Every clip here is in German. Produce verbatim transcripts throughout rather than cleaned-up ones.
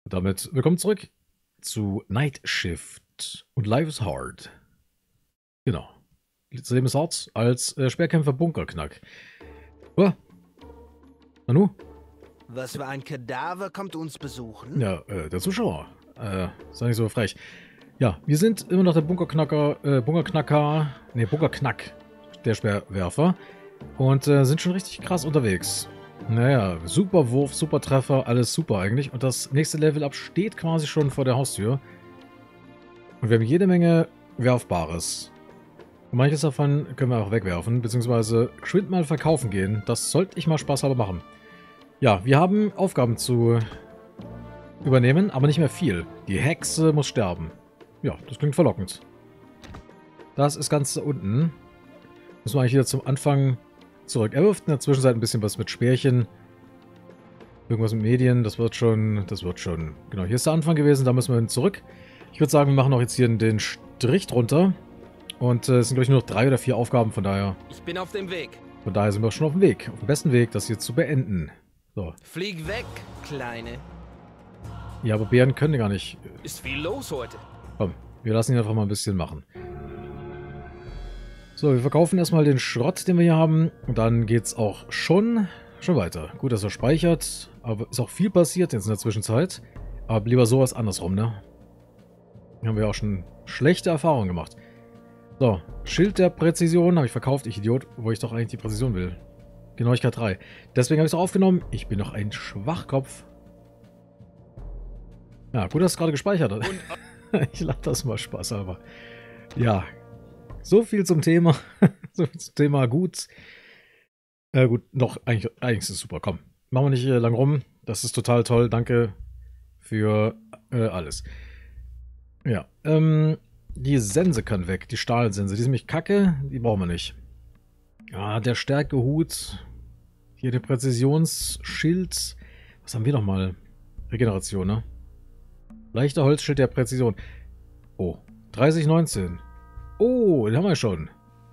Und damit willkommen zurück zu Night Shift und Life is Hard. Genau. Das Leben ist hart als äh, Speerkämpfer Bunkerknack. Oh. Nanu? Was für ein Kadaver kommt uns besuchen? Ja, äh, der Zuschauer. Äh, sei nicht so frech. Ja, wir sind immer noch der Bunkerknacker, äh, Bunkerknacker, ne, Bunkerknack, der Speerwerfer. Und äh, sind schon richtig krass unterwegs. Naja, super Wurf, super Treffer, alles super eigentlich. Und das nächste Level-Up steht quasi schon vor der Haustür. Und wir haben jede Menge Werfbares. Und manches davon können wir auch wegwerfen, beziehungsweise geschwind mal verkaufen gehen. Das sollte ich mal spaßhalber machen. Ja, wir haben Aufgaben zu übernehmen, aber nicht mehr viel. Die Hexe muss sterben. Ja, das klingt verlockend. Das ist ganz da unten. Müssen wir eigentlich wieder zum Anfang zurück. Er wirft in der Zwischenzeit ein bisschen was mit Speerchen. Irgendwas mit Medien, das wird schon, das wird schon. Genau, hier ist der Anfang gewesen, da müssen wir hin zurück. Ich würde sagen, wir machen auch jetzt hier den Strich drunter. Und äh, es sind, glaube ich, nur noch drei oder vier Aufgaben, von daher. Ich bin auf dem Weg. Von daher sind wir schon auf dem Weg. Auf dem besten Weg, das hier zu beenden. So. Flieg weg, Kleine. Ja, aber Bären können gar nicht. Ist viel los heute. Komm, wir lassen ihn einfach mal ein bisschen machen. So, wir verkaufen erstmal den Schrott, den wir hier haben. Und dann geht's auch schon, schon weiter. Gut, dass er speichert. Aber ist auch viel passiert jetzt in der Zwischenzeit. Aber lieber sowas andersrum, ne? Hier haben wir auch schon schlechte Erfahrungen gemacht. So, Schild der Präzision habe ich verkauft, ich Idiot, wo ich doch eigentlich die Präzision will. Genauigkeit drei. Deswegen habe ich es auch aufgenommen. Ich bin noch ein Schwachkopf. Ja, gut, dass es gerade gespeichert hat. Ich lade das mal Spaß, aber. Ja. So viel zum Thema. So viel zum Thema gut. Äh, gut, noch, eigentlich, eigentlich ist es super. Komm, machen wir nicht äh, lang rum. Das ist total toll. Danke für äh, alles. Ja, ähm, die Sense kann weg. Die Stahlsense. Die ist nämlich kacke. Die brauchen wir nicht. Ah, der Stärkehut. Hier der Präzisionsschild. Was haben wir noch mal? Regeneration, ne? Leichter Holzschild der Präzision. Oh, dreißig neunzehn. Oh, den haben wir schon.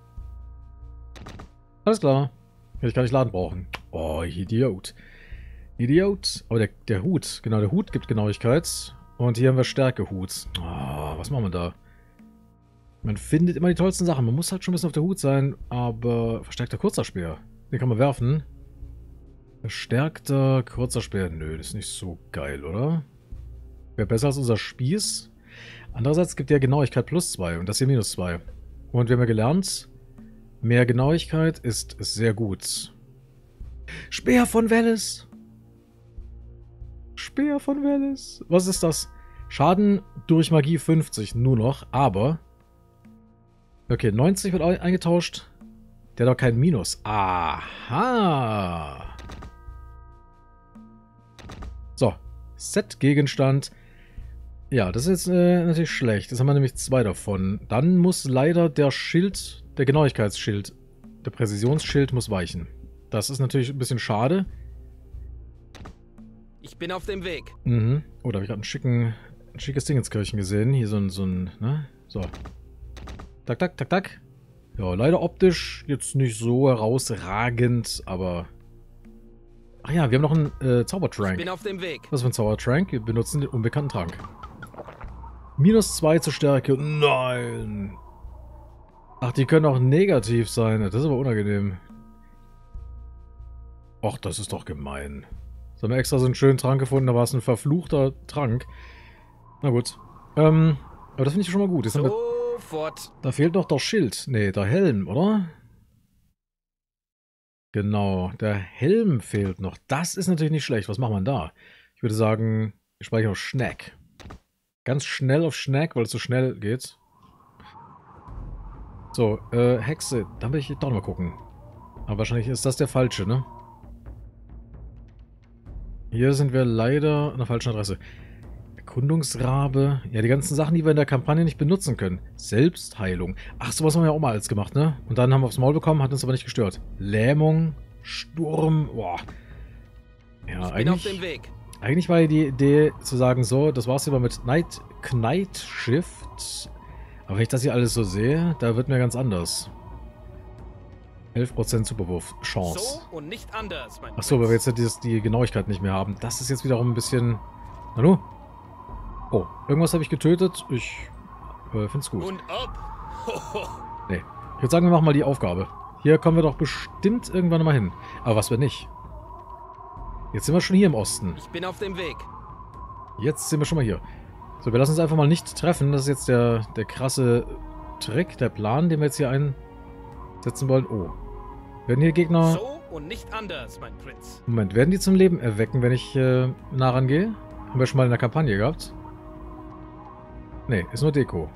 Alles klar. Hätte ich gar nicht laden brauchen. Oh, Idiot. Idiot. Aber der, der Hut. Genau, der Hut gibt Genauigkeit. Und hier haben wir Stärkehut. Oh, was machen wir da? Man findet immer die tollsten Sachen. Man muss halt schon ein bisschen auf der Hut sein. Aber verstärkter kurzer Speer. Den kann man werfen. Verstärkter kurzer Speer. Nö, das ist nicht so geil, oder? Wäre besser als unser Spieß. Andererseits gibt der Genauigkeit plus zwei und das hier minus zwei. Und wir haben ja gelernt, mehr Genauigkeit ist sehr gut. Speer von Welles. Speer von Welles. Was ist das? Schaden durch Magie fünfzig nur noch, aber... Okay, neunzig wird eingetauscht. Der hat doch kein Minus. Aha. So. Set-Gegenstand. Ja, das ist jetzt äh, natürlich schlecht. Jetzt haben wir nämlich zwei davon. Dann muss leider der Schild, der Genauigkeitsschild, der Präzisionsschild muss weichen. Das ist natürlich ein bisschen schade. Ich bin auf dem Weg. Mhm. Oh, da habe ich gerade ein, schicken, ein schickes Ding ins Kirchen gesehen. Hier so ein, so ein, ne? So. Tak, tak, tak, tak. Ja, leider optisch jetzt nicht so herausragend, aber... Ach ja, wir haben noch einen äh, Zaubertrank. Ich bin auf dem Weg. Was für ein Zaubertrank? Wir benutzen den unbekannten Trank. Minus zwei zur Stärke. Nein. Ach, die können auch negativ sein. Das ist aber unangenehm. Och, das ist doch gemein. Jetzt haben wir extra so einen schönen Trank gefunden. Da war es ein verfluchter Trank. Na gut. Ähm, aber das finde ich schon mal gut. Jetzt haben wir, Sofort. da fehlt noch der Schild. Nee, der Helm, oder? Genau, der Helm fehlt noch. Das ist natürlich nicht schlecht. Was macht man da? Ich würde sagen, ich speichere auf Schnack. Ganz schnell auf Schnack, weil es so schnell geht. So, äh, Hexe. Da will ich doch noch mal gucken. Aber wahrscheinlich ist das der falsche, ne? Hier sind wir leider an der falschen Adresse. Erkundungsrabe. Ja, die ganzen Sachen, die wir in der Kampagne nicht benutzen können. Selbstheilung. Ach, sowas haben wir ja auch mal alles gemacht, ne? Und dann haben wir aufs Maul bekommen, hat uns aber nicht gestört. Lähmung, Sturm, boah. Ja, ich bin auf eigentlich, dem Weg. eigentlich war ja die Idee zu sagen, so, das war's lieber mit Night, Night Shift. Aber wenn ich das hier alles so sehe, da wird mir ganz anders. elf Prozent Superwurf, Chance. So und nicht anders, mein Achso, weil wir jetzt ja dieses, die Genauigkeit nicht mehr haben. Das ist jetzt wiederum ein bisschen... Hallo? Oh, irgendwas habe ich getötet. Ich äh, finde es gut. Und ab. Nee. Ich würde sagen, wir machen mal die Aufgabe. Hier kommen wir doch bestimmt irgendwann mal hin. Aber was, wenn nicht? Jetzt sind wir schon hier im Osten. Ich bin auf dem Weg. Jetzt sind wir schon mal hier. So, wir lassen uns einfach mal nicht treffen. Das ist jetzt der, der krasse Trick, der Plan, den wir jetzt hier einsetzen wollen. Oh. Werden hier Gegner... So und nicht anders, mein Prinz. Moment, werden die zum Leben erwecken, wenn ich äh, nah rangehe? Haben wir schon mal in der Kampagne gehabt? Nee, ist nur Deko.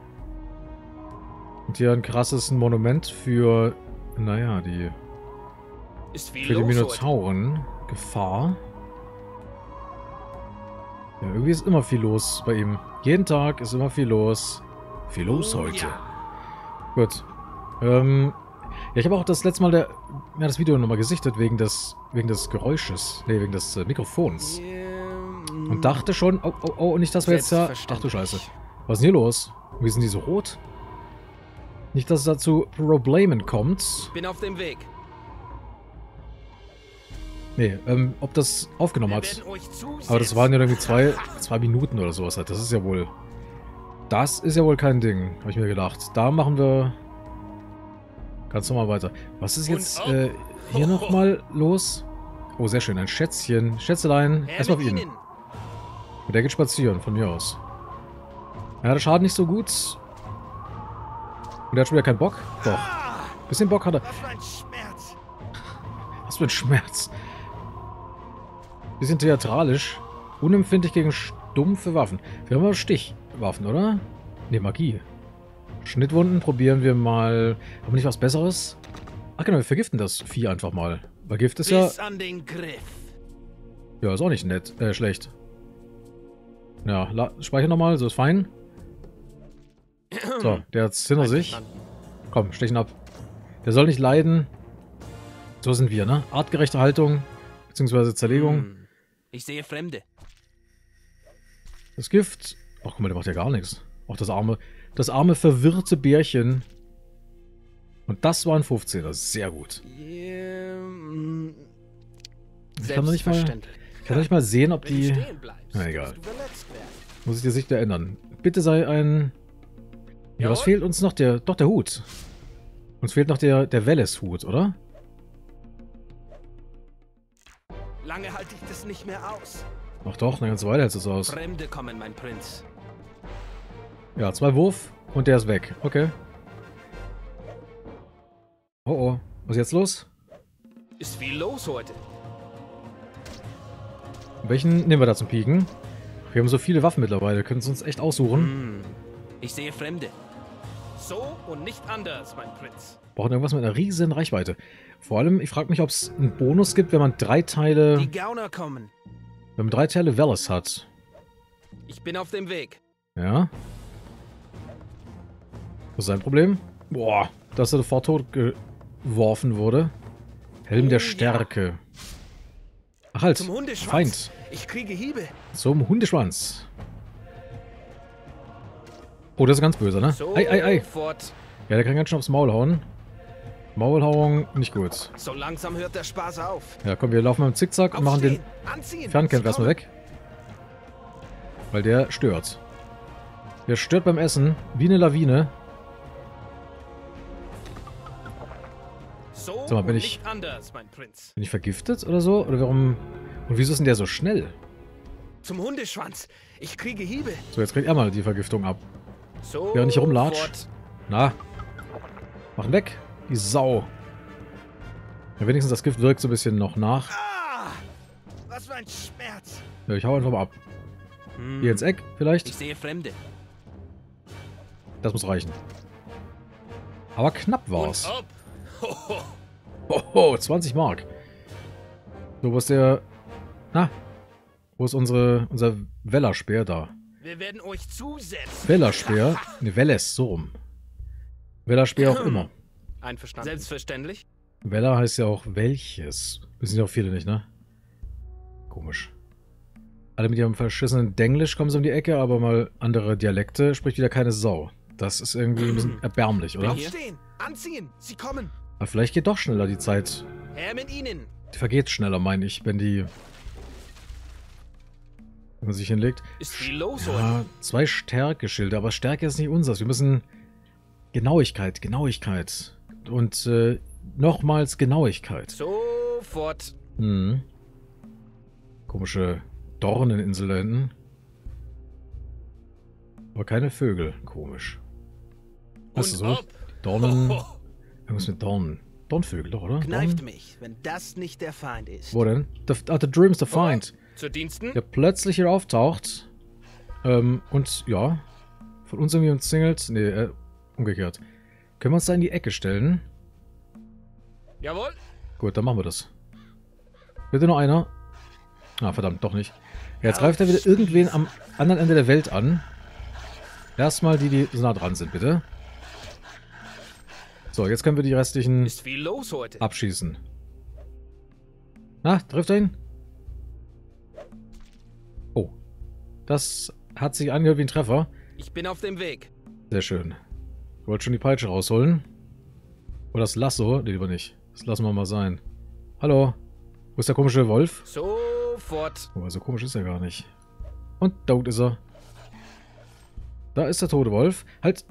Und hier ein krasses Monument für, naja, die... Ist viel Für die los heute. Minotauren. Gefahr. Ja, irgendwie ist immer viel los bei ihm. Jeden Tag ist immer viel los. Viel los Oh, heute. ja. Gut. Ähm... Ja, ich habe auch das letzte Mal der, ja, das Video nochmal gesichtet wegen des, wegen des Geräusches. Ne, wegen des äh, Mikrofons. Ähm, Und dachte schon, oh, oh, oh, nicht, dass wir jetzt ja... Ach du Scheiße. Was ist denn hier los? Wie sind die so rot? Nicht, dass es dazu Problemen kommt. Bin auf dem Weg. Nee, ähm, ob das aufgenommen Wir hat. werden euch zusehen. Aber das waren ja irgendwie zwei, zwei Minuten oder sowas. Das ist ja wohl... Das ist ja wohl kein Ding, habe ich mir gedacht. Da machen wir... Ganz normal weiter. Was ist jetzt äh, hier nochmal los? Oh, sehr schön. Ein Schätzchen. Schätzelein. Her Erstmal auf mit ihn. ihnen. Und der geht spazieren, von mir aus. Ja, der schadet nicht so gut. Und der hat schon wieder keinen Bock. Doch. Bisschen Bock hat er. Was für ein Schmerz. Was für ein Schmerz. Bisschen theatralisch. Unempfindlich gegen stumpfe Waffen. Wir haben aber Stichwaffen, oder? Ne, Magie. Schnittwunden probieren wir mal. Haben wir nicht was Besseres? Ach genau, wir vergiften das Vieh einfach mal. Weil Gift ist ja... Bis an den Griff. Ja, ist auch nicht nett. Äh, schlecht. Ja, speicher nochmal, so ist fein. So, der hat's hinter sich. Komm, stechen ab. Der soll nicht leiden. So sind wir, ne? Artgerechte Haltung, beziehungsweise Zerlegung. Hm. Ich sehe Fremde. Das Gift... Ach, guck mal, der macht ja gar nichts. Auch das arme... Das arme, verwirrte Bärchen. Und das war ein fünfzehner. Sehr gut. Ähm, Ich kann doch nicht mal, Selbstverständlich. ich kann doch nicht mal sehen, ob Wenn du die... stehen bleibst, Na, egal. wirst du verletzt werden. Muss ich die Sicht ändern. Bitte sei ein... Ja, was Jawohl. fehlt uns noch? Der, doch, der Hut. Uns fehlt noch der, der Welles-Hut, oder? Lange halte ich das nicht mehr aus. Ach doch, eine ganze Weile hält es aus. Fremde kommen, mein Prinz. Ja, zwei Wurf und der ist weg. Okay. Oh oh. Was ist jetzt los? Ist viel los heute. Welchen nehmen wir da zum Pieken? Wir haben so viele Waffen mittlerweile. Können es uns echt aussuchen. Hm. Ich sehe Fremde. So und nicht anders, mein Prinz. Brauchen irgendwas mit einer riesen Reichweite. Vor allem, ich frage mich, ob es einen Bonus gibt, wenn man drei Teile... Die Gauner kommen. Wenn man drei Teile Welles hat. Ich bin auf dem Weg. Ja. Was ist sein Problem? Boah, dass er sofort tot geworfen wurde. Helm der Oh, ja. Stärke. Ach halt, Zum Hundeschwanz. Feind. Ich kriege Hiebe. Zum Hundeschwanz. Oh, das ist ganz böse, ne? So Ei, ei, ei. fort. Ja, der kann ganz schön aufs Maul hauen. Maulhauung, nicht gut. So langsam hört der Spaß auf. Ja, komm, wir laufen mal im Zickzack und machen den Aufstehen. Anziehen. Fernkämpfer Sie erstmal kommen. weg. Weil der stört. Der stört beim Essen. Wie eine Lawine. So Sag mal, bin und ich- nicht anders, mein Prinz. Bin ich vergiftet oder so? Oder warum... Und wieso ist denn der so schnell? Zum Hundeschwanz. Ich kriege Hiebe. So, jetzt kriegt er mal die Vergiftung ab. So Während ich rumlatsch. fort. Na. Mach ihn weg. Die Sau. Ja, wenigstens das Gift wirkt so ein bisschen noch nach. Ah! Was für ein Schmerz. Ja, ich hau einfach mal ab. Hm. Hier ins Eck Ich vielleicht. sehe Fremde. Das muss reichen. Aber knapp war's. Und ab. Hoho. Hoho, zwanzig Mark. So, wo ist der... Na. Wo ist unsere, unser Wellerspeer da? Wir werden euch zusetzen. Wellerspeer? Ne, Welles, so rum. Wellerspeer auch immer. Einverstanden. Selbstverständlich. Weller heißt ja auch welches. Wissen ja auch viele nicht, ne? Komisch. Alle mit ihrem verschissenen Denglisch kommen so um die Ecke, aber mal andere Dialekte spricht wieder keine Sau. Das ist irgendwie ein bisschen erbärmlich, oder? hier. Aufstehen. Anziehen. Sie kommen. Aber vielleicht geht doch schneller die Zeit. Her mit ihnen. Die vergeht schneller, meine ich, wenn die... wenn man sich hinlegt. Ist viel los heute. Ja, zwei Stärke-Schilder, aber Stärke ist nicht unseres. Wir müssen Genauigkeit, Genauigkeit. Und äh, nochmals Genauigkeit. Sofort. Hm. Komische Dorneninsel da hinten. Aber keine Vögel. Komisch. Weißt du so? ab. Dornen. Ho, ho. Irgendwas mit Dornen. Dornvögel, doch, oder? Kneift Dornen? mich, wenn das nicht der Feind ist. Wo denn? The, ah, the Dream's the Find. Zu Diensten? Der plötzlich hier auftaucht. Ähm, und ja. Von uns irgendwie umzingelt. Nee, äh, umgekehrt. Können wir uns da in die Ecke stellen? Jawohl. Gut, dann machen wir das. Bitte noch einer. Ah, verdammt, doch nicht. Ja, jetzt greift er wieder irgendwen am anderen Ende der Welt an. Erstmal die, die so nah dran sind, bitte. So, jetzt können wir die restlichen Ist viel los heute. abschießen. Na, trifft er ihn? Oh. Das hat sich angehört wie ein Treffer. Ich bin auf dem Weg. Sehr schön. Ich wollte schon die Peitsche rausholen. Oder das Lasso. Nee, lieber nicht. Das lassen wir mal sein. Hallo. Wo ist der komische Wolf? Sofort. Oh, so komisch ist er gar nicht. Und da ist er. Da ist der tote Wolf. Halt.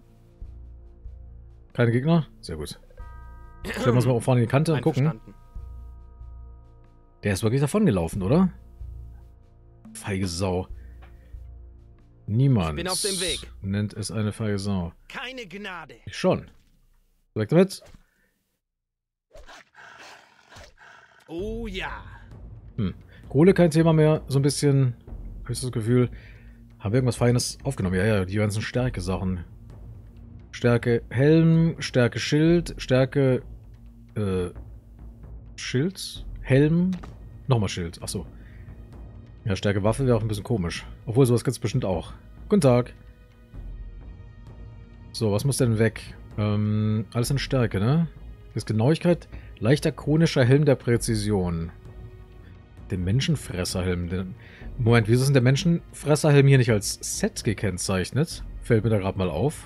Keine Gegner? Sehr gut. Stellen wir uns mal auch vorne in die Kante und gucken. Einverstanden. Der ist wirklich davon gelaufen, oder? Feige Sau. Niemand Ich bin auf dem Weg. nennt es eine feige Sau. Keine Gnade. Ich schon. Weg damit. Oh ja. Hm. Kohle kein Thema mehr. So ein bisschen, habe ich das Gefühl, haben wir irgendwas Feines aufgenommen. Ja, ja, die ganzen Stärke-Sachen. Stärke Helm, Stärke Schild, Stärke äh, Schild, Helm, nochmal Schild. Achso. Ja, Stärke Waffe wäre auch ein bisschen komisch. Obwohl, sowas gibt es bestimmt auch. Guten Tag. So, was muss denn weg? Ähm, alles in Stärke, ne? Das ist Genauigkeit. Leichter konischer Helm der Präzision. Der Menschenfresserhelm. Der Moment, wieso ist denn der Menschenfresserhelm hier nicht als Set gekennzeichnet? Fällt mir da gerade mal auf.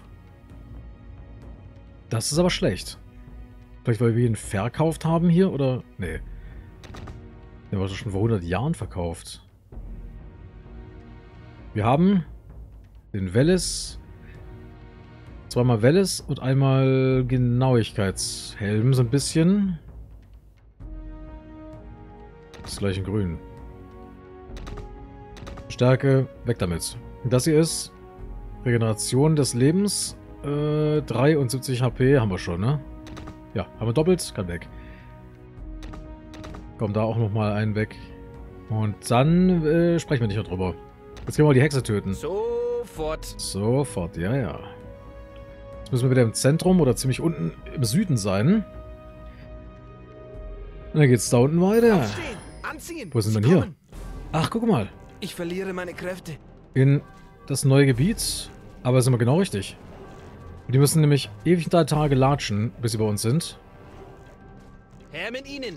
Das ist aber schlecht. Vielleicht, weil wir ihn verkauft haben hier, oder? Nee. Der war schon vor hundert Jahren verkauft. Wir haben den Welles. Zweimal Welles und einmal Genauigkeitshelm, so ein bisschen. Das gleich in grün. Stärke, weg damit. Das hier ist Regeneration des Lebens. Äh, dreiundsiebzig H P haben wir schon, ne? Ja, haben wir doppelt, kann weg. Komm, da auch nochmal einen weg. Und dann äh, sprechen wir nicht mehr drüber. Jetzt können wir die Hexe töten. Sofort. Sofort, ja, ja. Jetzt müssen wir wieder im Zentrum oder ziemlich unten im Süden sein. Und dann geht's da unten weiter. Aufstehen, anziehen. Wo sind Sie wir denn hier? kommen. Ach, guck mal. Ich verliere meine Kräfte. In das neue Gebiet. Aber sind wir genau richtig. Die müssen nämlich ewig drei Tage latschen, bis sie bei uns sind. Her mit Ihnen.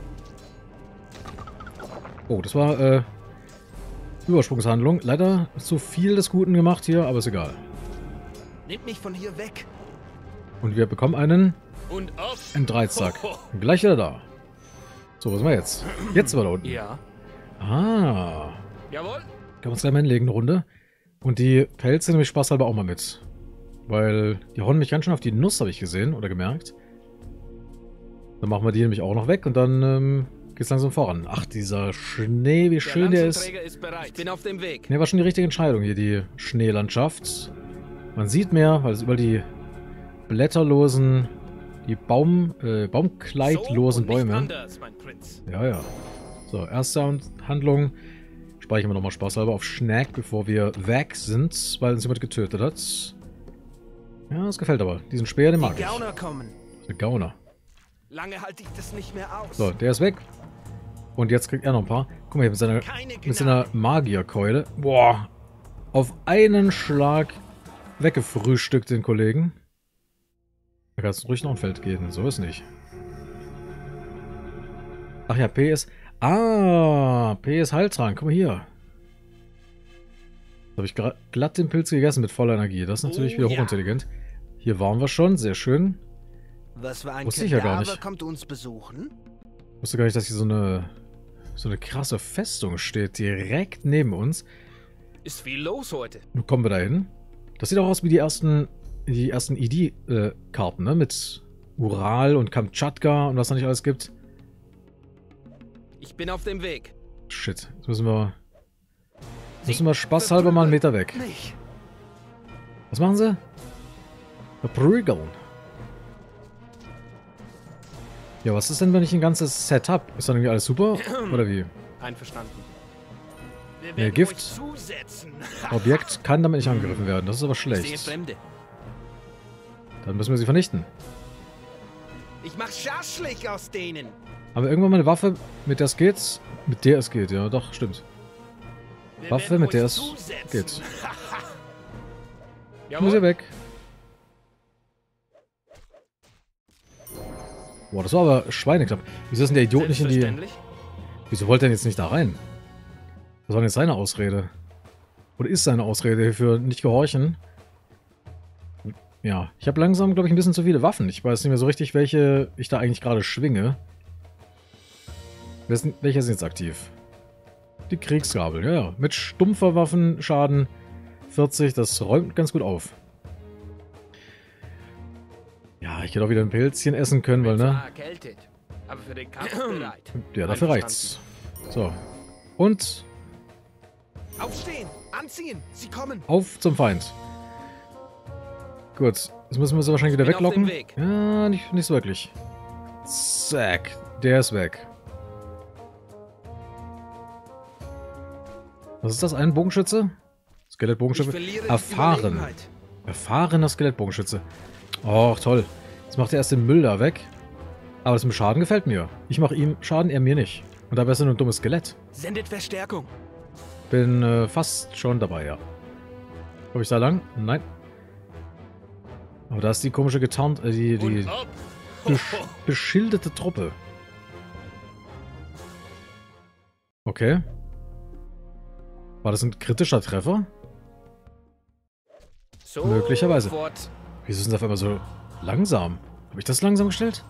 Oh, das war, äh, Übersprungshandlung. Leider zu viel des Guten gemacht hier, aber ist egal. Nehmt mich von hier weg. Und wir bekommen einen Und auf. einen Dreizack. Ho, ho. Und gleich wieder da. So, was sind wir jetzt? Jetzt sind wir da unten. Ja. Ah. Jawohl. Können wir uns gleich mal hinlegen, eine Runde. Und die Pelze nehme ich spaßhalber auch mal mit. Weil die hauen mich ganz schön auf die Nuss, habe ich gesehen oder gemerkt. Dann machen wir die nämlich auch noch weg und dann ähm, geht's langsam voran. Ach, dieser Schnee, wie schön der ist. Lanzenträger ist bereit. Ich bin auf dem Weg. Ne, war schon die richtige Entscheidung hier, die Schneelandschaft. Man sieht mehr, weil es über die blätterlosen, die Baum, äh, baumkleidlosen so und nicht Bäume. anders, mein Prinz. Ja, ja. So, erste Handlung. Speichern wir nochmal spaßhalber auf Schnack, bevor wir weg sind, weil uns jemand getötet hat. Ja, das gefällt aber. Diesen Speer, den mag Die ich. Gauner kommen. Der Gauner. Lange halte ich das nicht mehr aus. So, der ist weg. Und jetzt kriegt er noch ein paar. Guck mal hier mit seiner, Keine mit seiner Magierkeule. Boah. Auf einen Schlag weggefrühstückt den Kollegen. Da kann es ruhig noch ein Feld gehen. So ist nicht. Ach ja, P ist... Ah, P ist Heiltrank. Guck mal hier. Da habe ich glatt den Pilz gegessen mit voller Energie. Das ist natürlich Oh, wieder ja. hochintelligent. Hier waren wir schon. Sehr schön. Was für ein Wusste ich ja gar Kadaver nicht. kommt uns besuchen? Ich wusste gar nicht, dass hier so eine so eine krasse Festung steht direkt neben uns. Ist viel los heute. Nun kommen wir da hin. Das sieht auch aus wie die ersten, die ersten I D-Karten, ne? Mit Ural und Kamtschatka und was da nicht alles gibt. Ich bin auf dem Weg. Shit, jetzt müssen wir... Müssen wir spaßhalber mal einen Meter weg. Mich. Was machen sie? Verprügeln. Ja, was ist denn, wenn ich ein ganzes Setup? Ist dann irgendwie alles super? Oder wie? Einverstanden. Wir Nee, werden Gift. euch zusetzen. Objekt kann damit nicht angegriffen werden. Das ist aber Ich sehe schlecht. Fremde. Dann müssen wir sie vernichten. Ich mach Schaschlik aus denen. Haben wir irgendwann mal eine Waffe, mit der es geht? Mit der es geht, ja, doch, stimmt. Wir Waffe, werden mit der euch es zusetzen. geht. Muss Jawohl. hier weg. Boah, das war aber schweineknapp. Wieso ist denn der Idiot nicht in die... Selbstverständlich. Wieso wollte er denn jetzt nicht da rein? Was war denn jetzt seine Ausrede? Oder ist seine Ausrede für nicht gehorchen? Ja, ich habe langsam, glaube ich, ein bisschen zu viele Waffen. Ich weiß nicht mehr so richtig, welche ich da eigentlich gerade schwinge. Welche sind jetzt aktiv? Die Kriegsgabel, ja, ja. Mit stumpfer Waffenschaden vierzig, das räumt ganz gut auf. Ja, ich hätte auch wieder ein Pilzchen essen können, weil, Bin ne? zwar erkältet, aber für den Kampf bereit. Ja, dafür reicht's. So. Und Aufstehen, anziehen, sie kommen. auf zum Feind. Gut, jetzt müssen wir sie wahrscheinlich wieder Bin auf weglocken. dem Weg. Ja, nicht, nicht so wirklich. Zack, der ist weg. Was ist das? Ein Bogenschütze? Ich Skelettbogenschütze? verliere die Erfahren. Überlegenheit. Erfahrener Skelettbogenschütze. Och, toll. Jetzt macht er erst den Müll da weg. Aber das mit Schaden gefällt mir. Ich mache ihm Schaden, er mir nicht. Und dabei ist er nur ein dummes Skelett. Sendet Verstärkung. Bin äh, fast schon dabei, ja. Komme ich da lang? Nein. Aber da ist die komische getarnt, äh, die, die Und ab. besch beschilderte Truppe. Okay. War das ein kritischer Treffer? So Möglicherweise. fort. Wieso sind sie auf einmal so langsam? Habe ich das langsam gestellt?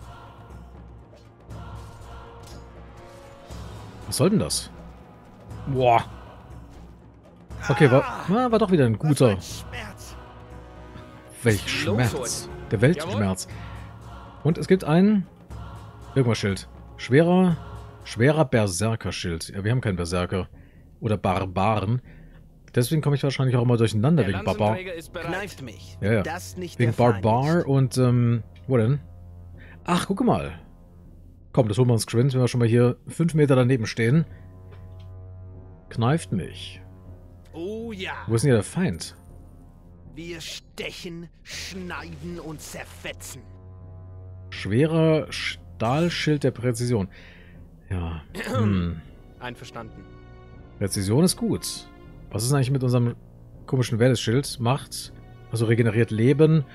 Was soll denn das? Boah. Okay, war, na, war doch wieder ein guter. Schmerz. Welch Was ist los Schmerz. Der Weltschmerz. Und es gibt ein irgendwas Schild. Schwerer, schwerer Berserker-Schild. Ja, wir haben keinen Berserker. Oder Barbaren. Deswegen komme ich wahrscheinlich auch immer durcheinander Der wegen Barbar. Lanzenträger ist bereit. Kneift mich. Ja, ja. Das nicht Wegen der Feind Barbar ist. und, ähm, wo denn? Ach, guck mal. Komm, das holen wir uns geschwind, wenn wir schon mal hier fünf Meter daneben stehen. Kneift mich. Oh ja. Wo ist denn hier der Feind? Wir stechen, schneiden und zerfetzen. Schwerer Stahlschild der Präzision. Ja. Hm. Einverstanden. Präzision ist gut. Was ist eigentlich mit unserem komischen Wellesschild? Macht. Also regeneriert Leben.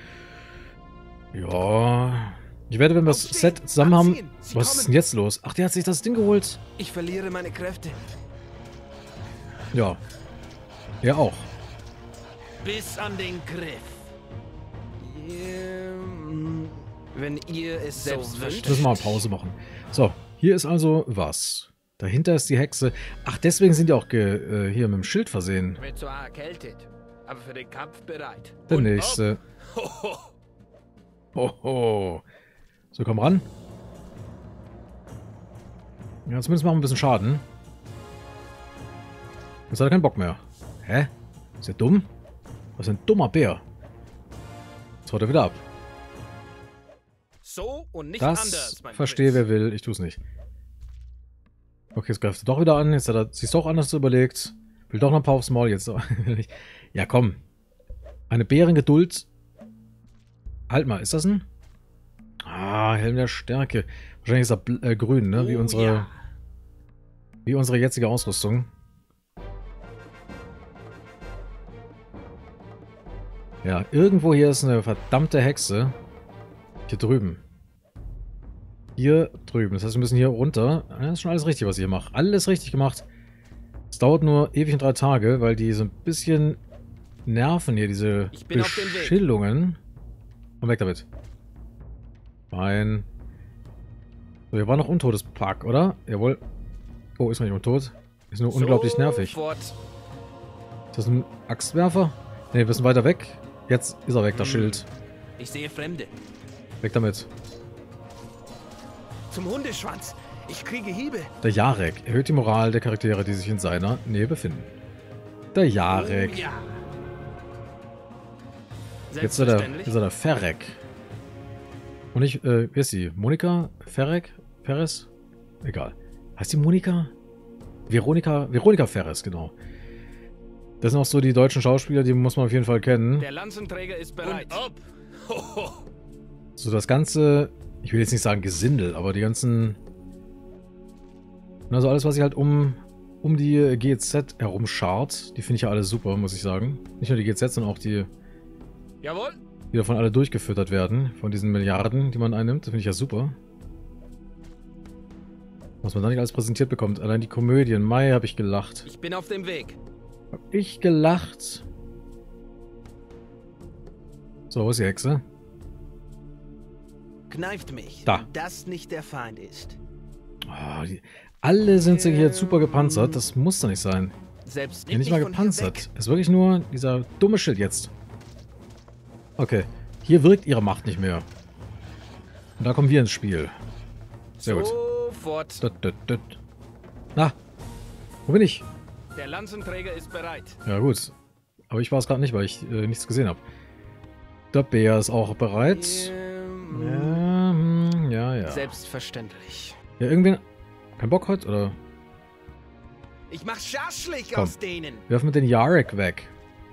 Ja. Ich werde, wenn wir das Aufstehen, Set zusammen haben. anziehen, sie Was ist kommen. denn jetzt los? Ach, der hat sich das Ding geholt. Ich verliere meine Kräfte. Ja. Er auch. Bis an den Griff. Ihr, mm, wenn ihr es so Selbstverständlich. wünscht. Müssen wir mal Pause machen. So, hier ist also was. Dahinter ist die Hexe. Ach, deswegen sind die auch ge, äh, hier mit dem Schild versehen. Wird zwar erkältet, aber für den Kampf bereit. Der Und nächste. ab. Hoho. Hoho. So, komm ran. Ja, zumindest machen wir ein bisschen Schaden. Jetzt hat er keinen Bock mehr. Hä? Ist der dumm? Was ist ein dummer Bär? Jetzt haut er wieder ab. So und nicht Das anders, mein verstehe, wer Prinz. will. Ich tue es nicht. Okay, jetzt greift er doch wieder an. Jetzt hat er sich doch anders überlegt. Will doch noch ein paar aufs Maul jetzt. Ja, komm. Eine Bärengeduld. Halt mal, ist das ein? Ah, Helm der Stärke. Wahrscheinlich ist er bl- äh, grün, ne? Wie Oh, unsere, ja. wie unsere jetzige Ausrüstung. Ja, irgendwo hier ist eine verdammte Hexe. Hier drüben. Hier drüben. Das heißt, wir müssen hier runter. Das ist schon alles richtig, was ich hier mache. Alles richtig gemacht. Es dauert nur ewig und drei Tage, weil die so ein bisschen nerven hier, diese Ich bin auf dem Weg. Beschillungen. Komm weg damit. Fein. So, hier war noch Untodes Park, oder? Jawohl. Oh, ist noch jemand tot? Ist nur unglaublich nervig. Sofort. Ist das ein Axtwerfer? Ne, wir sind weiter weg. Jetzt ist er weg, der Schild. Ich sehe Fremde. Weg damit. Zum Hundeschwanz. Ich kriege Hiebe. Der Jarek erhöht die Moral der Charaktere, die sich in seiner Nähe befinden. Der Jarek. Oh, ja. Jetzt ist er der, ist er der Ferrek. Und ich, äh, wie ist sie? Monika? Ferrek? Ferres? Egal. Heißt die Monika? Veronika? Veronika Ferres, genau. Das sind auch so die deutschen Schauspieler, die muss man auf jeden Fall kennen. Der Lanzenträger ist bereit. Und ob. Ho, ho. So das ganze, ich will jetzt nicht sagen Gesindel, aber die ganzen, also alles, was sich halt um, um die G Z herum schart, die finde ich ja alle super, muss ich sagen. Nicht nur die G Z, sondern auch die, Jawohl. die davon alle durchgefüttert werden, von diesen Milliarden, die man einnimmt. Das finde ich ja super. Was man da nicht alles präsentiert bekommt. Allein die Komödien. Mai, habe ich gelacht. Ich bin auf dem Weg. Hab ich gelacht. So, wo ist die Hexe? Kneift mich, Da. wenn das nicht der Feind ist. Oh, die, alle sind sie hier super gepanzert. Das muss doch nicht sein. Selbst Ja, nicht mal von hier weg. gepanzert. Ist wirklich nur dieser dumme Schild jetzt. Okay. Hier wirkt ihre Macht nicht mehr. Und da kommen wir ins Spiel. Sehr gut. Sofort. Dut, dut, dut. Na, wo bin ich? Der Lanzenträger ist bereit. Ja gut. Aber ich war es gerade nicht, weil ich äh, nichts gesehen habe. Der Bär ist auch bereit. Ähm, Ja, hm, ja, ja. Selbstverständlich. Ja, irgendwen... Kein Bock heute, oder? Ich mach Schaschlik Komm. aus denen. Werfen wir den Jarek weg.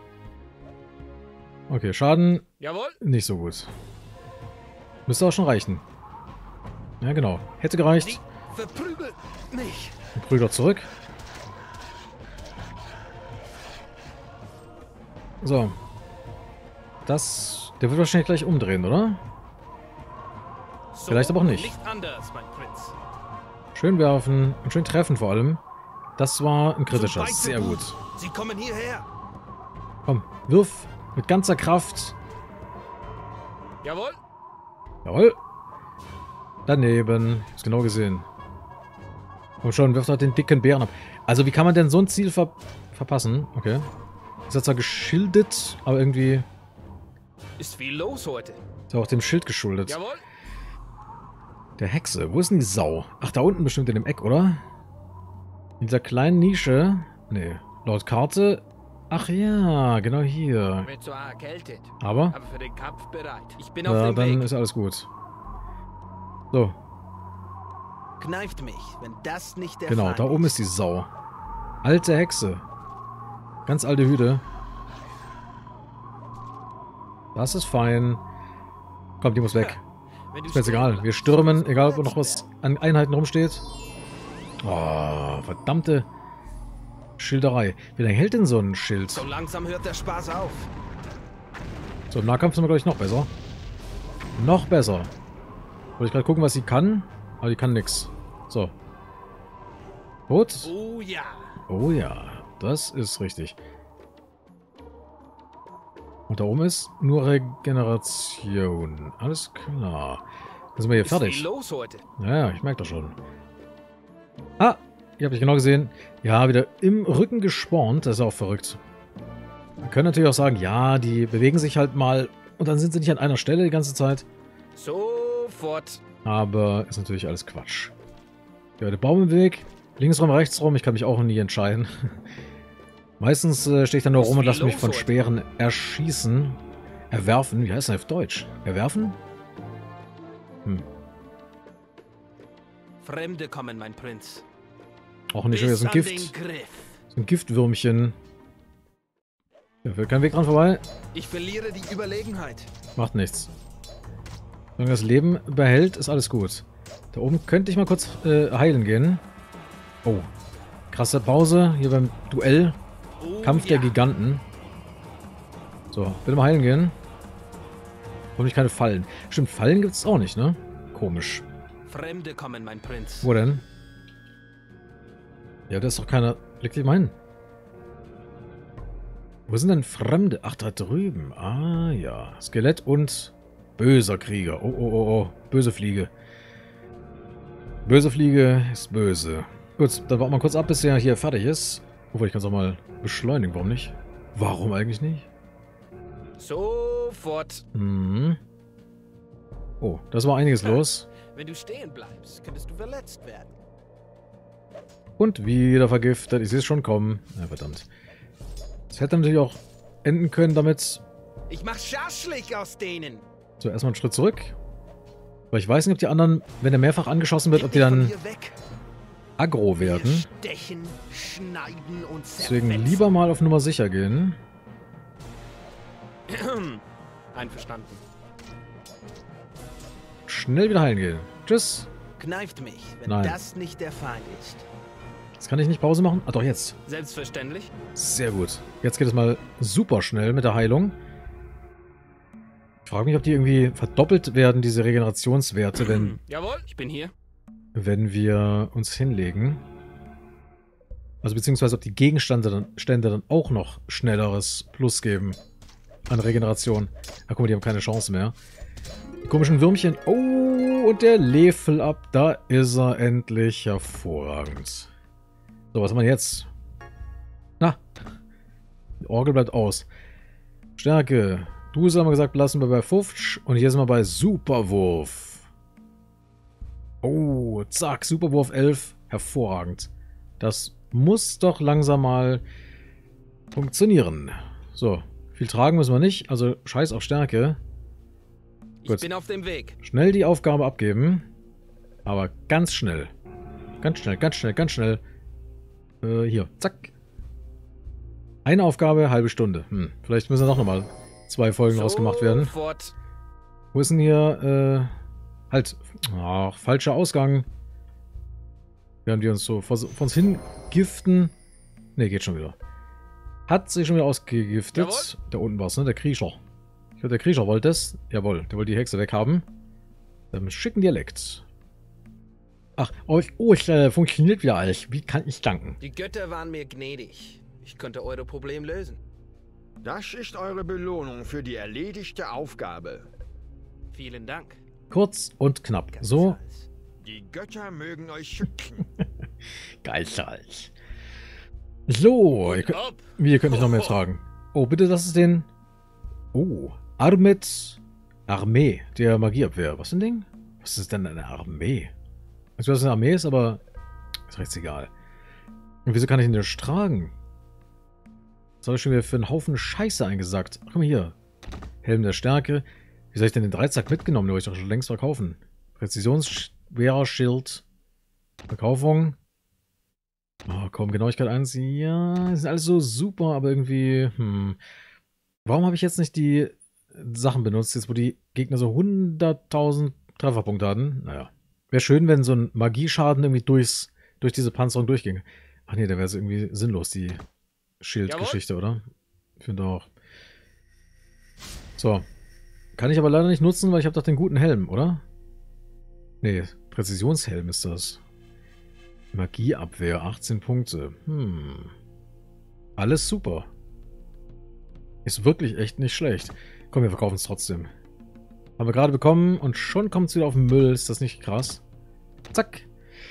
Okay, Schaden Jawohl. nicht so gut. Müsste auch schon reichen. Ja, genau. Hätte gereicht. Die verprügeln mich. Brüder zurück. So. Das... Der wird wahrscheinlich gleich umdrehen, oder? So Vielleicht aber auch nicht. Nicht anders, mein Prinz. Schön werfen und schön treffen vor allem. Das war ein kritischer. Zum Sehr gut. Sie kommen hierher. Komm, wirf mit ganzer Kraft. Jawohl. Jawohl. Daneben. Ist genau gesehen. Komm schon, wirft halt den dicken Bären ab. Also wie kann man denn so ein Ziel ver verpassen? Okay. Ist jetzt zwar geschildet, aber irgendwie Ist viel los heute. ist ja auch dem Schild geschuldet. Jawohl. Der Hexe. Wo ist denn die Sau? Ach, da unten bestimmt in dem Eck, oder? In dieser kleinen Nische. Nee. Laut Karte. Ach ja, genau hier. Wird zwar erkältet, Aber? aber für den Kampf bereit. Ich bin auf Ja, dem dann Weg. ist alles gut. So, Kneift mich, wenn das nicht der genau. Feind Da oben ist die Sau. Alte Hexe. Ganz alte Hüte. Das ist fein. Komm, die muss weg. Wenn du Ist mir jetzt stehen egal. bleibst, Wir stürmen, egal ob noch was an Einheiten rumsteht. Oh, verdammte Schilderei. Wie lange hält denn so ein Schild? So langsam hört der Spaß auf. So, im Nahkampf sind wir, glaube ich, noch besser. Noch besser. Wollte ich gerade gucken, was sie kann. Aber die kann nix. So. Gut. Oh ja. Oh ja, das ist richtig. Und da oben ist nur Regeneration. Alles klar. Dann sind wir hier Ist viel fertig. los heute. Ja, ja, ich merke das schon. Ah, ihr habt ich genau gesehen. Ja, wieder im Rücken gespornt. Das ist auch verrückt. Man kann natürlich auch sagen, ja, die bewegen sich halt mal und dann sind sie nicht an einer Stelle die ganze Zeit. Sofort. Aber ist natürlich alles Quatsch. Ja, der Baum im Weg. Links rum, rechts rum. Ich kann mich auch nie entscheiden. Meistens äh, stehe ich dann nur Ist rum und viel lasse mich los von heute. Speeren erschießen. Erwerfen. Wie heißt das auf Deutsch? Erwerfen? Hm. Fremde kommen, mein Prinz. Auch nicht schon wieder so ein Bis an Gift. den Griff. So ein Giftwürmchen. Ja, führt kein Weg dran vorbei. Ich verliere die Überlegenheit. Macht nichts. Solange das Leben behält, ist alles gut. Da oben könnte ich mal kurz äh, heilen gehen. Oh. Krasse Pause hier beim Duell. Oh, Kampf ja. der Giganten. So, bitte mal heilen gehen. Warum nicht keine Fallen? Stimmt, Fallen gibt es auch nicht, ne? Komisch. Fremde kommen, mein Prinz. Wo denn? Ja, da ist doch keiner. Blick dich mal hin. Wo sind denn Fremde? Ach, da drüben. Ah, ja. Skelett und böser Krieger. Oh, oh, oh, oh. Böse Fliege. Böse Fliege ist böse. Gut, dann warten wir kurz ab, bis er hier fertig ist. Obwohl, ich kann es auch mal beschleunigen. Warum nicht? Warum eigentlich nicht? Sofort. Mhm. Oh, das war einiges los. Wenn du stehen bleibst, könntest du verletzt werden. Und wieder vergiftet. Ich sehe es schon kommen. Ja, verdammt. Das hätte natürlich auch enden können damit. Ich mach Schaschlik aus denen. So, erstmal einen Schritt zurück. Weil ich weiß nicht, ob die anderen, wenn er mehrfach angeschossen wird, ob die dann aggro werden. Stechen, schneiden und Deswegen lieber mal auf Nummer sicher gehen. Einverstanden. Schnell wieder heilen gehen. Tschüss. Kneift mich, wenn Nein. das nicht der Feind ist. Jetzt kann ich nicht Pause machen. Ah, doch, jetzt. Selbstverständlich. Sehr gut. Jetzt geht es mal super schnell mit der Heilung. Ich frage mich, ob die irgendwie verdoppelt werden, diese Regenerationswerte, wenn, Jawohl, ich bin hier. wenn wir uns hinlegen. Also beziehungsweise ob die Gegenstände dann, Stände dann auch noch schnelleres Plus geben an Regeneration. Ah, guck mal, die haben keine Chance mehr. Die komischen Würmchen. Oh, und der Level Up. Da ist er endlich. Hervorragend. So, was haben wir jetzt? Na, die Orgel bleibt aus. Stärke. Du haben wir gesagt, lassen wir bei fünfzig. Und hier sind wir bei Superwurf. Oh, zack, Superwurf elf. Hervorragend. Das muss doch langsam mal funktionieren. So, viel tragen müssen wir nicht. Also scheiß auf Stärke. Ich Gut. bin auf dem Weg. Schnell die Aufgabe abgeben. Aber ganz schnell. Ganz schnell, ganz schnell, ganz schnell. Äh, hier, zack. Eine Aufgabe, halbe Stunde. Hm, vielleicht müssen doch nochmal zwei Folgen rausgemacht werden. Sofort. Wo ist denn hier, äh, halt, ach, falscher Ausgang. Während wir uns so vor, vor uns hingiften. Ne, geht schon wieder. Hat sich schon wieder ausgegiftet. Jawohl. Da unten war es, ne, der Kriecher. Ich glaube, der Kriecher wollte es. Jawohl, der wollte die Hexe weghaben. Dann schicken Dialekt. Ach, oh, ich, oh, es äh, funktioniert wieder alles. Wie kann ich danken? Die Götter waren mir gnädig. Ich konnte eure Problem lösen. Das ist eure Belohnung für die erledigte Aufgabe. Vielen Dank. Kurz und knapp. Ganz So, alles. Die Götter mögen euch schützen. geizhals. So, ihr könnt, Hopp. wie, ihr könnt mich noch mehr tragen. Oh, bitte, das ist den... Oh, Armet Armee der Magieabwehr. Was für ein Ding? Was ist denn eine Armee? Ich weiß, was eine Armee ist, aber ist recht egal. Und wieso kann ich ihn denn tragen? Was habe ich schon wieder für einen Haufen Scheiße eingesackt? Ach, guck mal hier. Helm der Stärke. Wie soll ich denn den Dreizack mitgenommen? Den wollte ich doch schon längst verkaufen. Präzisionsschwerer Schild. Verkaufung. Oh, komm, Genauigkeit eins. Ja, die sind alles so super, aber irgendwie, hm. Warum habe ich jetzt nicht die Sachen benutzt, jetzt wo die Gegner so hunderttausend Trefferpunkte hatten? Naja. Wäre schön, wenn so ein Magieschaden irgendwie durchs, durch diese Panzerung durchginge. Ach nee, der wäre so irgendwie sinnlos, die Schildgeschichte, oder? Ich finde auch. So. Kann ich aber leider nicht nutzen, weil ich habe doch den guten Helm, oder? Nee, Präzisionshelm ist das. Magieabwehr, achtzehn Punkte. Hm. Alles super. Ist wirklich echt nicht schlecht. Komm, wir verkaufen es trotzdem. Haben wir gerade bekommen und schon kommt es wieder auf den Müll. Ist das nicht krass? Zack.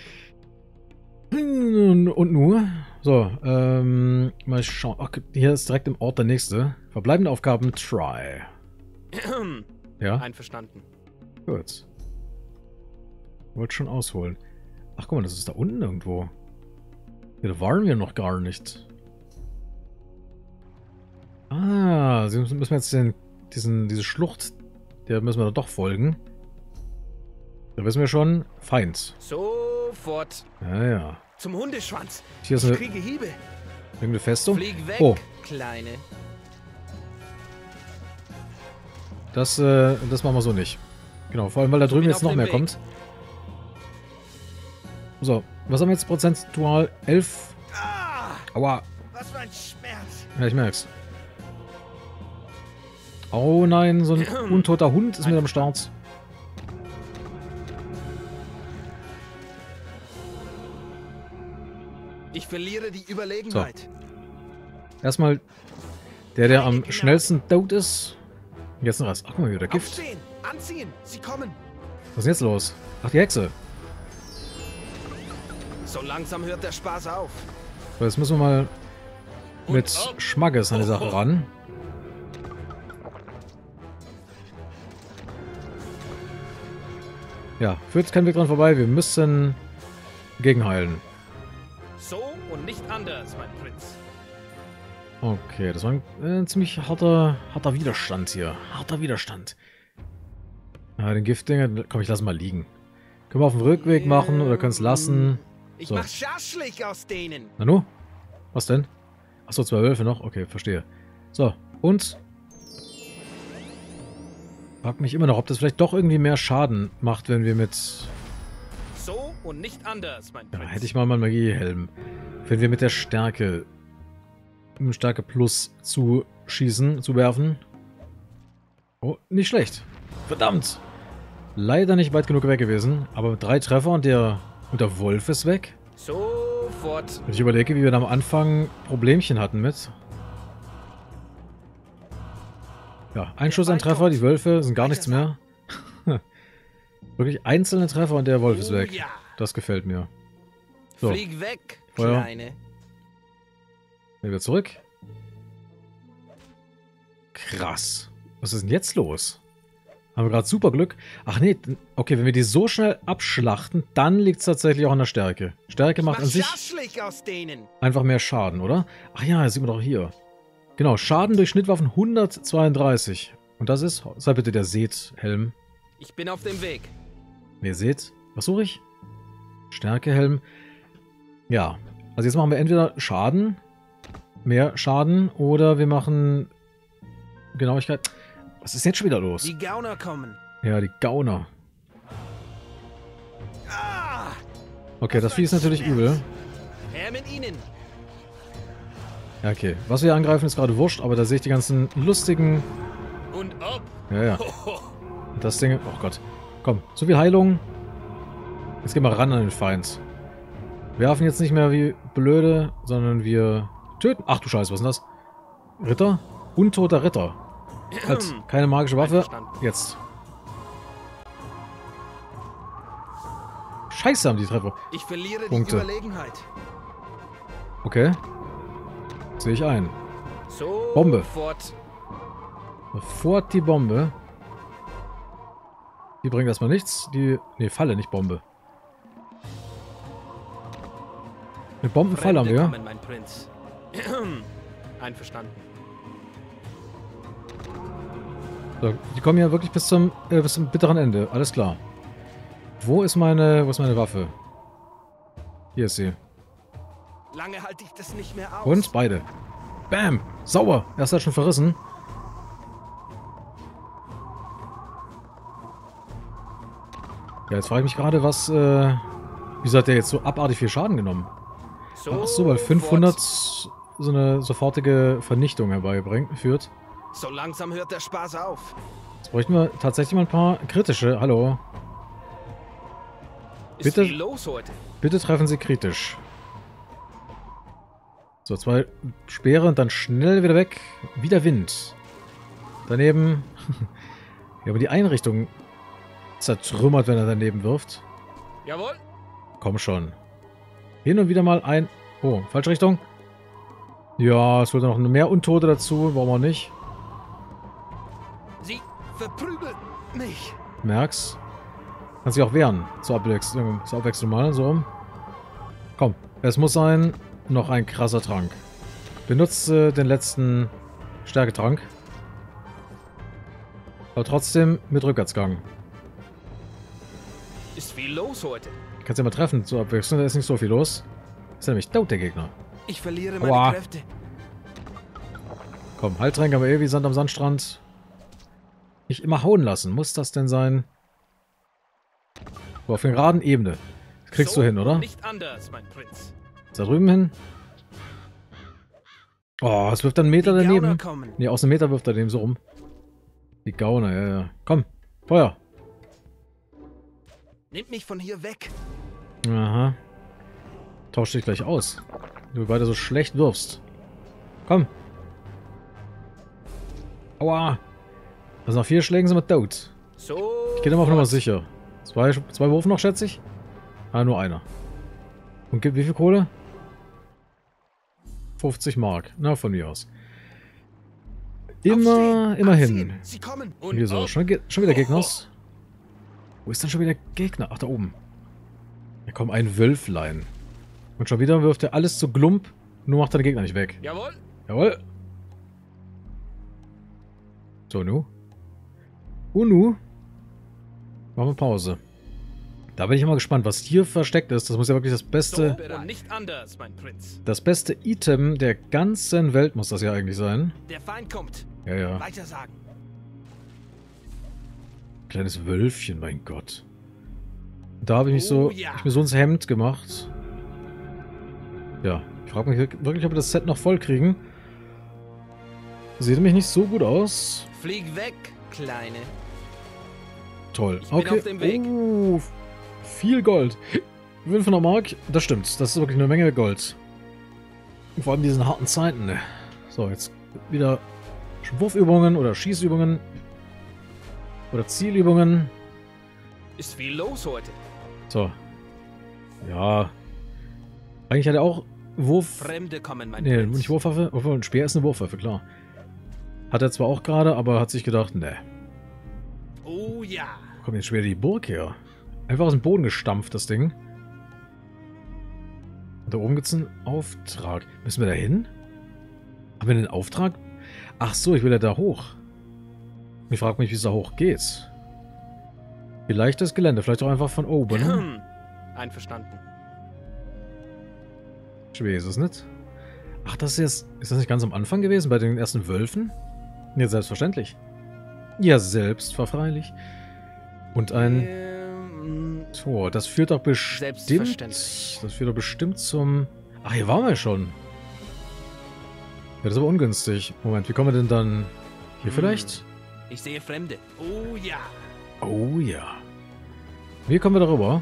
Und nur. So, ähm, mal schauen. Ach, hier ist direkt im Ort der nächste. Verbleibende Aufgaben, try. Ja, Einverstanden. gut. Wollte schon ausholen. Ach, guck mal, das ist da unten irgendwo. Ja, da waren wir noch gar nicht. Ah, sie müssen wir jetzt den, diesen, diese Schlucht, der müssen wir doch folgen. Da wissen wir schon, Feind. Sofort. Ja, ja. Zum Hundeschwanz. Hier ist Ich eine, kriege Hiebe. irgendeine Festung. Flieg weg, Oh, Kleine. das, äh, das machen wir so nicht. Genau, vor allem, weil da drüben bin jetzt auf noch dem mehr Weg. kommt. So, was haben wir jetzt prozentual? elf. Ah, Aua. was für ein Schmerz. Ja, ich merk's. Oh nein, so ein untoter Hund ist mit am Start. Ich verliere die Überlegenheit. Erstmal der, der am schnellsten tot ist. Jetzt ein Rest. Ach, guck mal, wieder Gift. Aufstehen, anziehen, sie kommen. Was ist denn jetzt los? Ach, die Hexe. So langsam hört der Spaß auf. So, jetzt müssen wir mal mit Schmackes an die Sache ran. Ja, führt kein Weg dran vorbei. Wir müssen gegenheilen. So und nicht anders, mein Prinz. Okay, das war ein äh, ziemlich harter, harter Widerstand hier. Harter Widerstand. Ja, den Giftdinger, komm, ich lasse mal liegen. Können wir auf dem Rückweg machen oder können es lassen? Ich So. mach Schaschlik aus denen. Nanu? Was denn? Achso, zwei Wölfe noch? Okay, verstehe. So, und? Frag mich immer noch, ob das vielleicht doch irgendwie mehr Schaden macht, wenn wir mit... So und nicht anders, mein Ja, Prinz. hätte ich mal meinen Magiehelm. Wenn wir mit der Stärke... Stärke Plus zuschießen, zu werfen. Oh, nicht schlecht. Verdammt! Leider nicht weit genug weg gewesen, aber mit drei Treffer und der, und der Wolf ist weg. Sofort. Wenn ich überlege, wie wir da am Anfang Problemchen hatten mit. Ja, ein Schuss, ein Treffer, die Wölfe sind gar nichts mehr. Wirklich einzelne Treffer und der Wolf ist Oh weg. ja. Das gefällt mir. So, Flieg weg, Feuer. Kleine. gehen wir zurück. Krass. Was ist denn jetzt los? Haben wir gerade super Glück. Ach nee, okay, wenn wir die so schnell abschlachten, dann liegt es tatsächlich auch an der Stärke. Stärke macht Mach an sich Schaschlik aus denen. einfach mehr Schaden, oder? Ach ja, das sieht man doch hier. Genau, Schaden durch Schnittwaffen hundertzweiunddreißig. Und das ist, sei bitte der Seht-Helm. Ich bin auf dem Weg. Ne, seht, was suche ich? Stärkehelm. Ja, also jetzt machen wir entweder Schaden, mehr Schaden, oder wir machen Genauigkeit. Was ist jetzt schon wieder los? Die Gauner kommen. Ja, die Gauner. Ah! Okay, das Vieh ist natürlich übel. Her mit ihnen. Ja, okay. Was wir angreifen, ist gerade wurscht, aber da sehe ich die ganzen lustigen... Und ob. Ja, ja. Und das Ding... Oh Gott. Komm, so viel Heilung. Jetzt gehen wir ran an den Feind. Wir werfen jetzt nicht mehr wie blöde, sondern wir töten... Ach du Scheiße, was ist denn das? Ritter? Untoter Ritter. Halt, keine magische Waffe. Einverstanden. Jetzt. Scheiße, haben die Treffer. Ich verliere Punkte. die Überlegenheit. Okay. Sehe ich ein. Sofort. Bombe. Sofort die Bombe. Die bringt erstmal nichts. Die... Ne, Falle, nicht Bombe. Eine Bombenfalle haben Fremde wir. kommen, mein Prinz. Einverstanden. So, die kommen ja wirklich bis zum, äh, bis zum bitteren Ende. Alles klar. Wo ist meine... Wo ist meine Waffe? Hier ist sie. Lange halte ich das nicht mehr aus. Und beide. Bam! Sauber! Er ist halt schon verrissen. Ja, jetzt frage ich mich gerade, was... Äh, wieso hat der jetzt so abartig viel Schaden genommen? Ach so, weil fünfhundert so eine sofortige Vernichtung herbeigebracht führt. So langsam hört der Spaß auf. Jetzt bräuchten wir tatsächlich mal ein paar kritische. Hallo. Ist Bitte? viel los heute. Bitte treffen Sie kritisch. So, zwei Speere und dann schnell wieder weg. Wieder Wind. Daneben. Ja, aber die Einrichtung zertrümmert, wenn er daneben wirft. Jawohl. Komm schon. Hin und wieder mal ein... Oh, falsche Richtung. Ja, es wird noch mehr Untote dazu. Warum auch nicht? Sie verprügeln mich. Merk's. Kann sich auch wehren. Zur Abwechslung, zur Abwechslung mal. So rum. Komm. Es muss sein... Noch ein krasser Trank. Benutze den letzten Stärketrank. Aber trotzdem mit Rückwärtsgang. Ist viel los heute. Kannst ja mal treffen zur Abwechslung. Da ist nicht so viel los. Ist ja nämlich tot, der Gegner. Ich verliere meine Aua. Kräfte. Komm, Heiltränke haben wir eh wie Sand am Sandstrand. Nicht immer hauen lassen. Muss das denn sein? So, auf der geraden Ebene. Das kriegst so du hin, oder? Nicht anders, mein Prinz. Da drüben hin. Oh, es wirft dann einen Meter Die Gauner daneben. kommen. Ne, aus dem Meter wirft er daneben so rum. Die Gauner, ja, ja. Komm, Feuer. Nimmt mich von hier weg. Aha. Tausch dich gleich aus. Du weiter so schlecht wirfst. Komm. Aua. Also nach vier Schlägen sind wir tot. So. Ich gehe immer auf Nummer sicher. Zwei, zwei Wurf noch, schätze ich. Ah, nur einer. Und gibt wie viel Kohle? fünfzig Mark. Na, von mir aus. Immer, Aufstehen, immerhin. abziehen. Sie kommen. Und Hier so, auf. schon, ge- schon wieder Gegners? Wo ist denn schon wieder Gegner? Ach, da oben. Da kommt ein Wölflein. Und schon wieder wirft er alles zu Glump, nur macht er den Gegner nicht weg. Jawohl. Jawohl. So, nu. Und nu. Machen wir Pause. Da bin ich immer gespannt, was hier versteckt ist. Das muss ja wirklich das So beste, und nicht anders, mein Prinz. das beste Item der ganzen Welt muss das ja eigentlich sein. Der Feind kommt. Ja, ja. Weiter sagen. Kleines Wölfchen, mein Gott. Da habe ich mich so, Oh ja. hab ich mir so ins Hemd gemacht. Ja, ich frage mich wirklich, ob wir das Set noch voll kriegen. Sieht nämlich nicht so gut aus. Flieg weg, Kleine. Toll. Ich bin Okay. auf dem Weg. Oh, viel Gold. fünfhundert Mark, das stimmt. Das ist wirklich eine Menge Gold. Und vor allem in diesen harten Zeiten. Ne? So, jetzt wieder Wurfübungen oder Schießübungen. Oder Zielübungen. Ist viel los heute. So. Ja. Eigentlich hat er auch Wurf... Fremde kommen, mein Nee, Prinz. nicht Wurfwaffe. Obwohl, ein Speer ist eine Wurfwaffe, klar. Hat er zwar auch gerade, aber hat sich gedacht, ne. Oh ja. Wo kommt jetzt schon wieder die Burg her? Einfach aus dem Boden gestampft, das Ding. Und da oben gibt es einen Auftrag. Müssen wir da hin? Haben wir einen Auftrag? Ach so, ich will ja da hoch. Ich frage mich, wie es da hoch geht. Vielleicht das Gelände, vielleicht auch einfach von oben. Einverstanden. Schwer ist es nicht? Ach, das ist jetzt... Ist das nicht ganz am Anfang gewesen, bei den ersten Wölfen? Ja, selbstverständlich. Ja, selbstverfreilich. Und ein Ähm, Tor. Das führt doch bestimmt... Selbstverständlich. Das führt doch bestimmt zum... Ach, hier waren wir schon. Ja, das ist aber ungünstig. Moment, wie kommen wir denn dann... Hier Hm. vielleicht? ich sehe Fremde. Oh ja. Oh ja. Wie kommen wir darüber?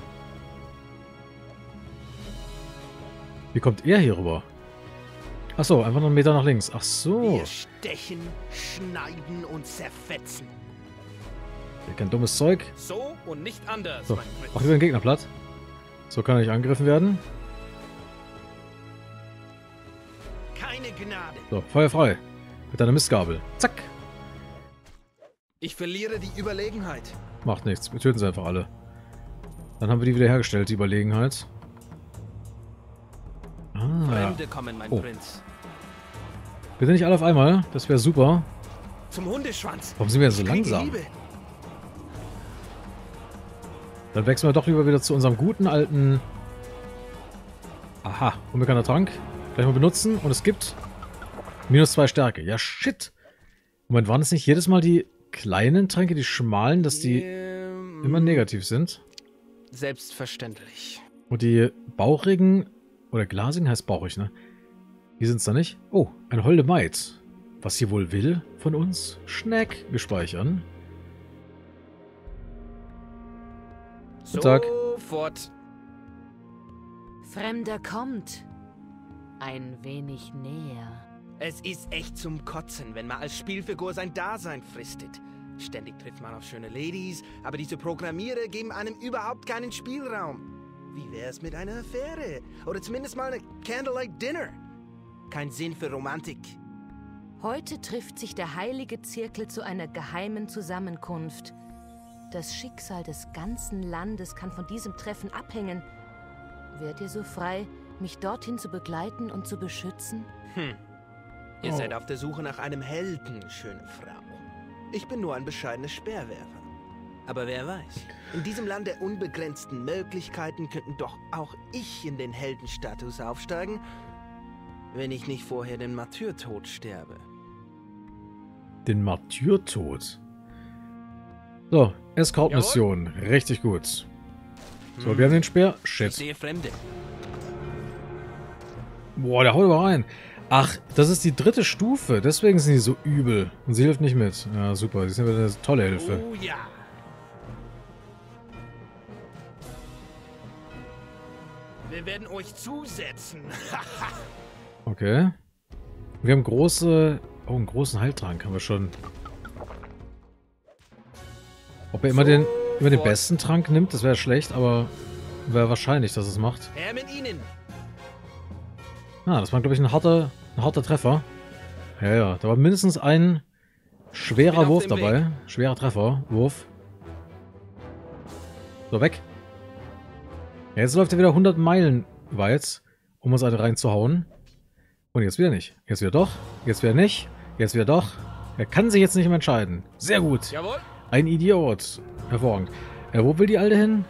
Wie kommt er hier rüber? Achso, einfach noch einen Meter nach links. Ach so. Wir stechen, schneiden und zerfetzen. Kein dummes Zeug. So und nicht anders, So, mein Prinz. mach lieber den Gegner platt. So kann er nicht angegriffen werden. Keine Gnade. So, Feuer frei. Mit deiner Mistgabel. Zack. Ich verliere die Überlegenheit. Macht nichts. Wir töten sie einfach alle. Dann haben wir die wiederhergestellt, die Überlegenheit. Ah, Fremde kommen, mein Oh. Prinz. bitte nicht alle auf einmal. Das wäre super. Zum Hundeschwanz. Warum sind wir denn so Ich krieg die langsam? Liebe. Dann wechseln wir doch lieber wieder zu unserem guten alten... Aha, unbekannter Trank. Gleich mal benutzen und es gibt minus zwei Stärke. Ja, shit. Moment, waren es nicht jedes Mal die kleinen Tränke, die schmalen, dass die Ähm, immer negativ sind? Selbstverständlich. Und die bauchigen oder glasigen heißt bauchig, ne? Die sind es da nicht. Oh, ein holde Maid. Was sie wohl will von uns? Schneck. Wir speichern. Guten Tag. Sofort. Fremder kommt. Ein wenig näher. Es ist echt zum Kotzen, wenn man als Spielfigur sein Dasein fristet. Ständig trifft man auf schöne Ladies, aber diese Programmierer geben einem überhaupt keinen Spielraum. Wie wär's mit einer Affäre? Oder zumindest mal eine Candlelight Dinner? Kein Sinn für Romantik. Heute trifft sich der heilige Zirkel zu einer geheimen Zusammenkunft. Das Schicksal des ganzen Landes kann von diesem Treffen abhängen. Wärt ihr so frei, mich dorthin zu begleiten und zu beschützen? Hm. Ihr Oh. seid auf der Suche nach einem Helden, schöne Frau. Ich bin nur ein bescheidenes Speerwerfer. Aber wer weiß, in diesem Land der unbegrenzten Möglichkeiten könnten doch auch ich in den Heldenstatus aufsteigen, wenn ich nicht vorher den Martyrtod sterbe. Den Martyrtod. So, Escort-Mission. Richtig gut. So, wir haben den Speer. Ich Shit. sehe Fremde. Boah, der haut aber rein. Ach, das ist die dritte Stufe. Deswegen sind die so übel. Und sie hilft nicht mit. Ja, super. Sie sind eine tolle Hilfe. Oh ja. Wir werden euch zusetzen. Okay. Wir haben große... Oh, einen großen Heiltrank haben wir schon. Ob er immer den, immer den besten Trank nimmt, das wäre schlecht, aber wäre wahrscheinlich, dass es macht. Her mit Ihnen. Ah, das war, glaube ich, ein harter, ein harter Treffer. Ja, ja, da war mindestens ein schwerer auf Wurf dem dabei. Weg. Schwerer Treffer, Wurf. So, weg. Ja, jetzt läuft er wieder hundert Meilen weit, um uns alle reinzuhauen. Und jetzt wieder nicht. Jetzt wieder doch. Jetzt wieder nicht. Jetzt wieder doch. Er kann sich jetzt nicht mehr entscheiden. Sehr gut. Jawohl. Ein Idiot. Hervorragend. Äh, wo will die Alte hin?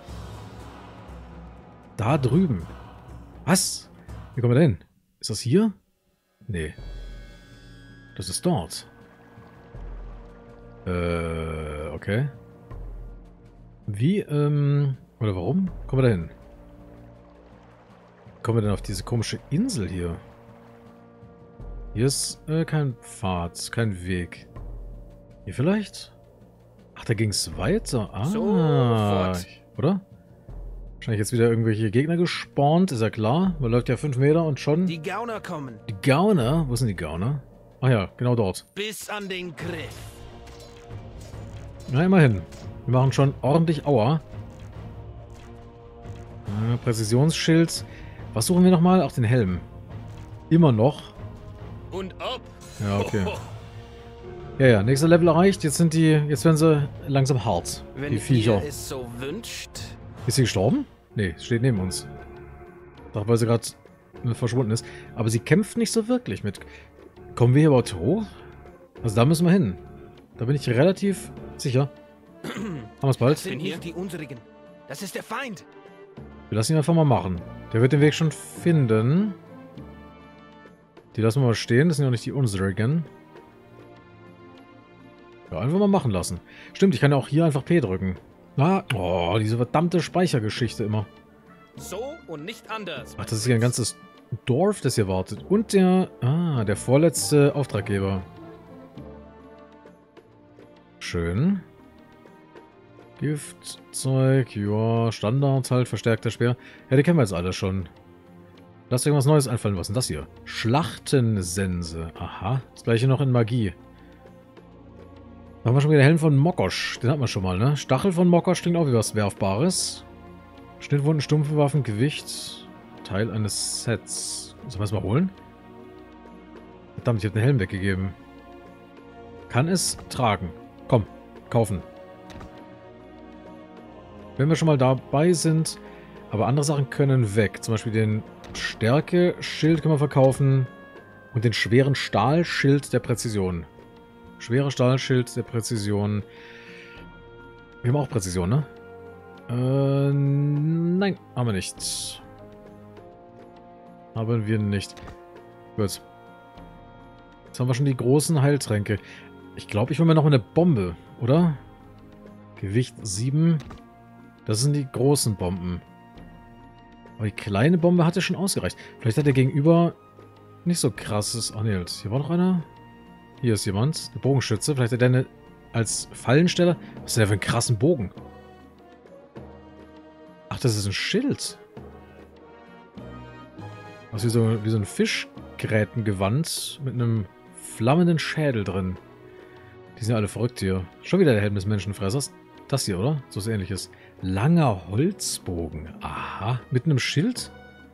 Da drüben. Was? Wie kommen wir da hin? Ist das hier? Nee. Das ist dort. Äh, okay. Wie, ähm... Oder warum? Kommen wir da hin? Kommen wir denn auf diese komische Insel hier? Hier ist äh, kein Pfad, kein Weg. Hier vielleicht? Ach, da ging es weiter. Ah, Sofort. oder? Wahrscheinlich jetzt wieder irgendwelche Gegner gespawnt, ist ja klar. Man läuft ja fünf Meter und schon... Die Gauner kommen. Die Gauner? Wo sind die Gauner? Ach ja, genau dort. Bis an den Griff. Na, immerhin. Wir machen schon ordentlich Aua. Äh, Präzisionsschild. Was suchen wir nochmal? Auch den Helm. Immer noch. Und ob. Ja, okay. Ja, ja, nächster Level erreicht. Jetzt sind die, jetzt werden sie langsam hart. Wenn Die Viecher. ihr es so wünscht. Ist sie gestorben? Nee, steht neben uns. Doch, weil sie gerade verschwunden ist. Aber sie kämpft nicht so wirklich mit. Kommen wir hier überhaupt hoch? Also da müssen wir hin. Da bin ich relativ sicher. Haben wir es bald? Das sind nicht die unsrigen. Das ist der Feind. Wir lassen ihn einfach mal machen. Der wird den Weg schon finden. Die lassen wir mal stehen. Das sind ja nicht die unsrigen. Ja, einfach mal machen lassen. Stimmt, ich kann ja auch hier einfach P drücken. Ah, oh, diese verdammte Speichergeschichte immer. So und nicht anders. Ach, das ist ja ein ganzes Dorf, das hier wartet. Und der, ah, der vorletzte Auftraggeber. Schön. Giftzeug, ja, Standard halt, verstärkter Speer. Ja, die kennen wir jetzt alle schon. Lass irgendwas Neues einfallen. Was ist denn das hier? Schlachtensense. Aha, das gleiche noch in Magie. Da haben wir schon wieder Helm von Mokosch. Den hat man schon mal, ne? Stachel von Mokosch klingt auch wie was Werfbares. Schnittwunden, stumpfe Waffen, Gewicht. Teil eines Sets. Sollen wir es mal holen? Verdammt, ich habe den Helm weggegeben. Kann es tragen. Komm, kaufen. Wenn wir schon mal dabei sind, aber andere Sachen können weg. Zum Beispiel den Stärke-Schild können wir verkaufen und den schweren Stahlschild der Präzision. Schwerer Stahlschild der Präzision. Wir haben auch Präzision, ne? Äh, nein, haben wir nicht. Haben wir nicht. Gut. Jetzt haben wir schon die großen Heiltränke. Ich glaube, ich will mir noch eine Bombe, oder? Gewicht sieben. Das sind die großen Bomben. Aber die kleine Bombe hatte schon ausgereicht. Vielleicht hat der Gegenüber nicht so krasses... Ach nee, hier war noch einer. Hier ist jemand. Der Bogenschütze. Vielleicht hat der eine als Fallensteller... Was ist denn der für einen krassen Bogen? Ach, das ist ein Schild. Was wie so, wie so ein Fischgrätengewand mit einem flammenden Schädel drin. Die sind ja alle verrückt hier. Schon wieder der Helm des Menschenfressers. Das hier, oder? So was Ähnliches. Langer Holzbogen. Aha. Mit einem Schild?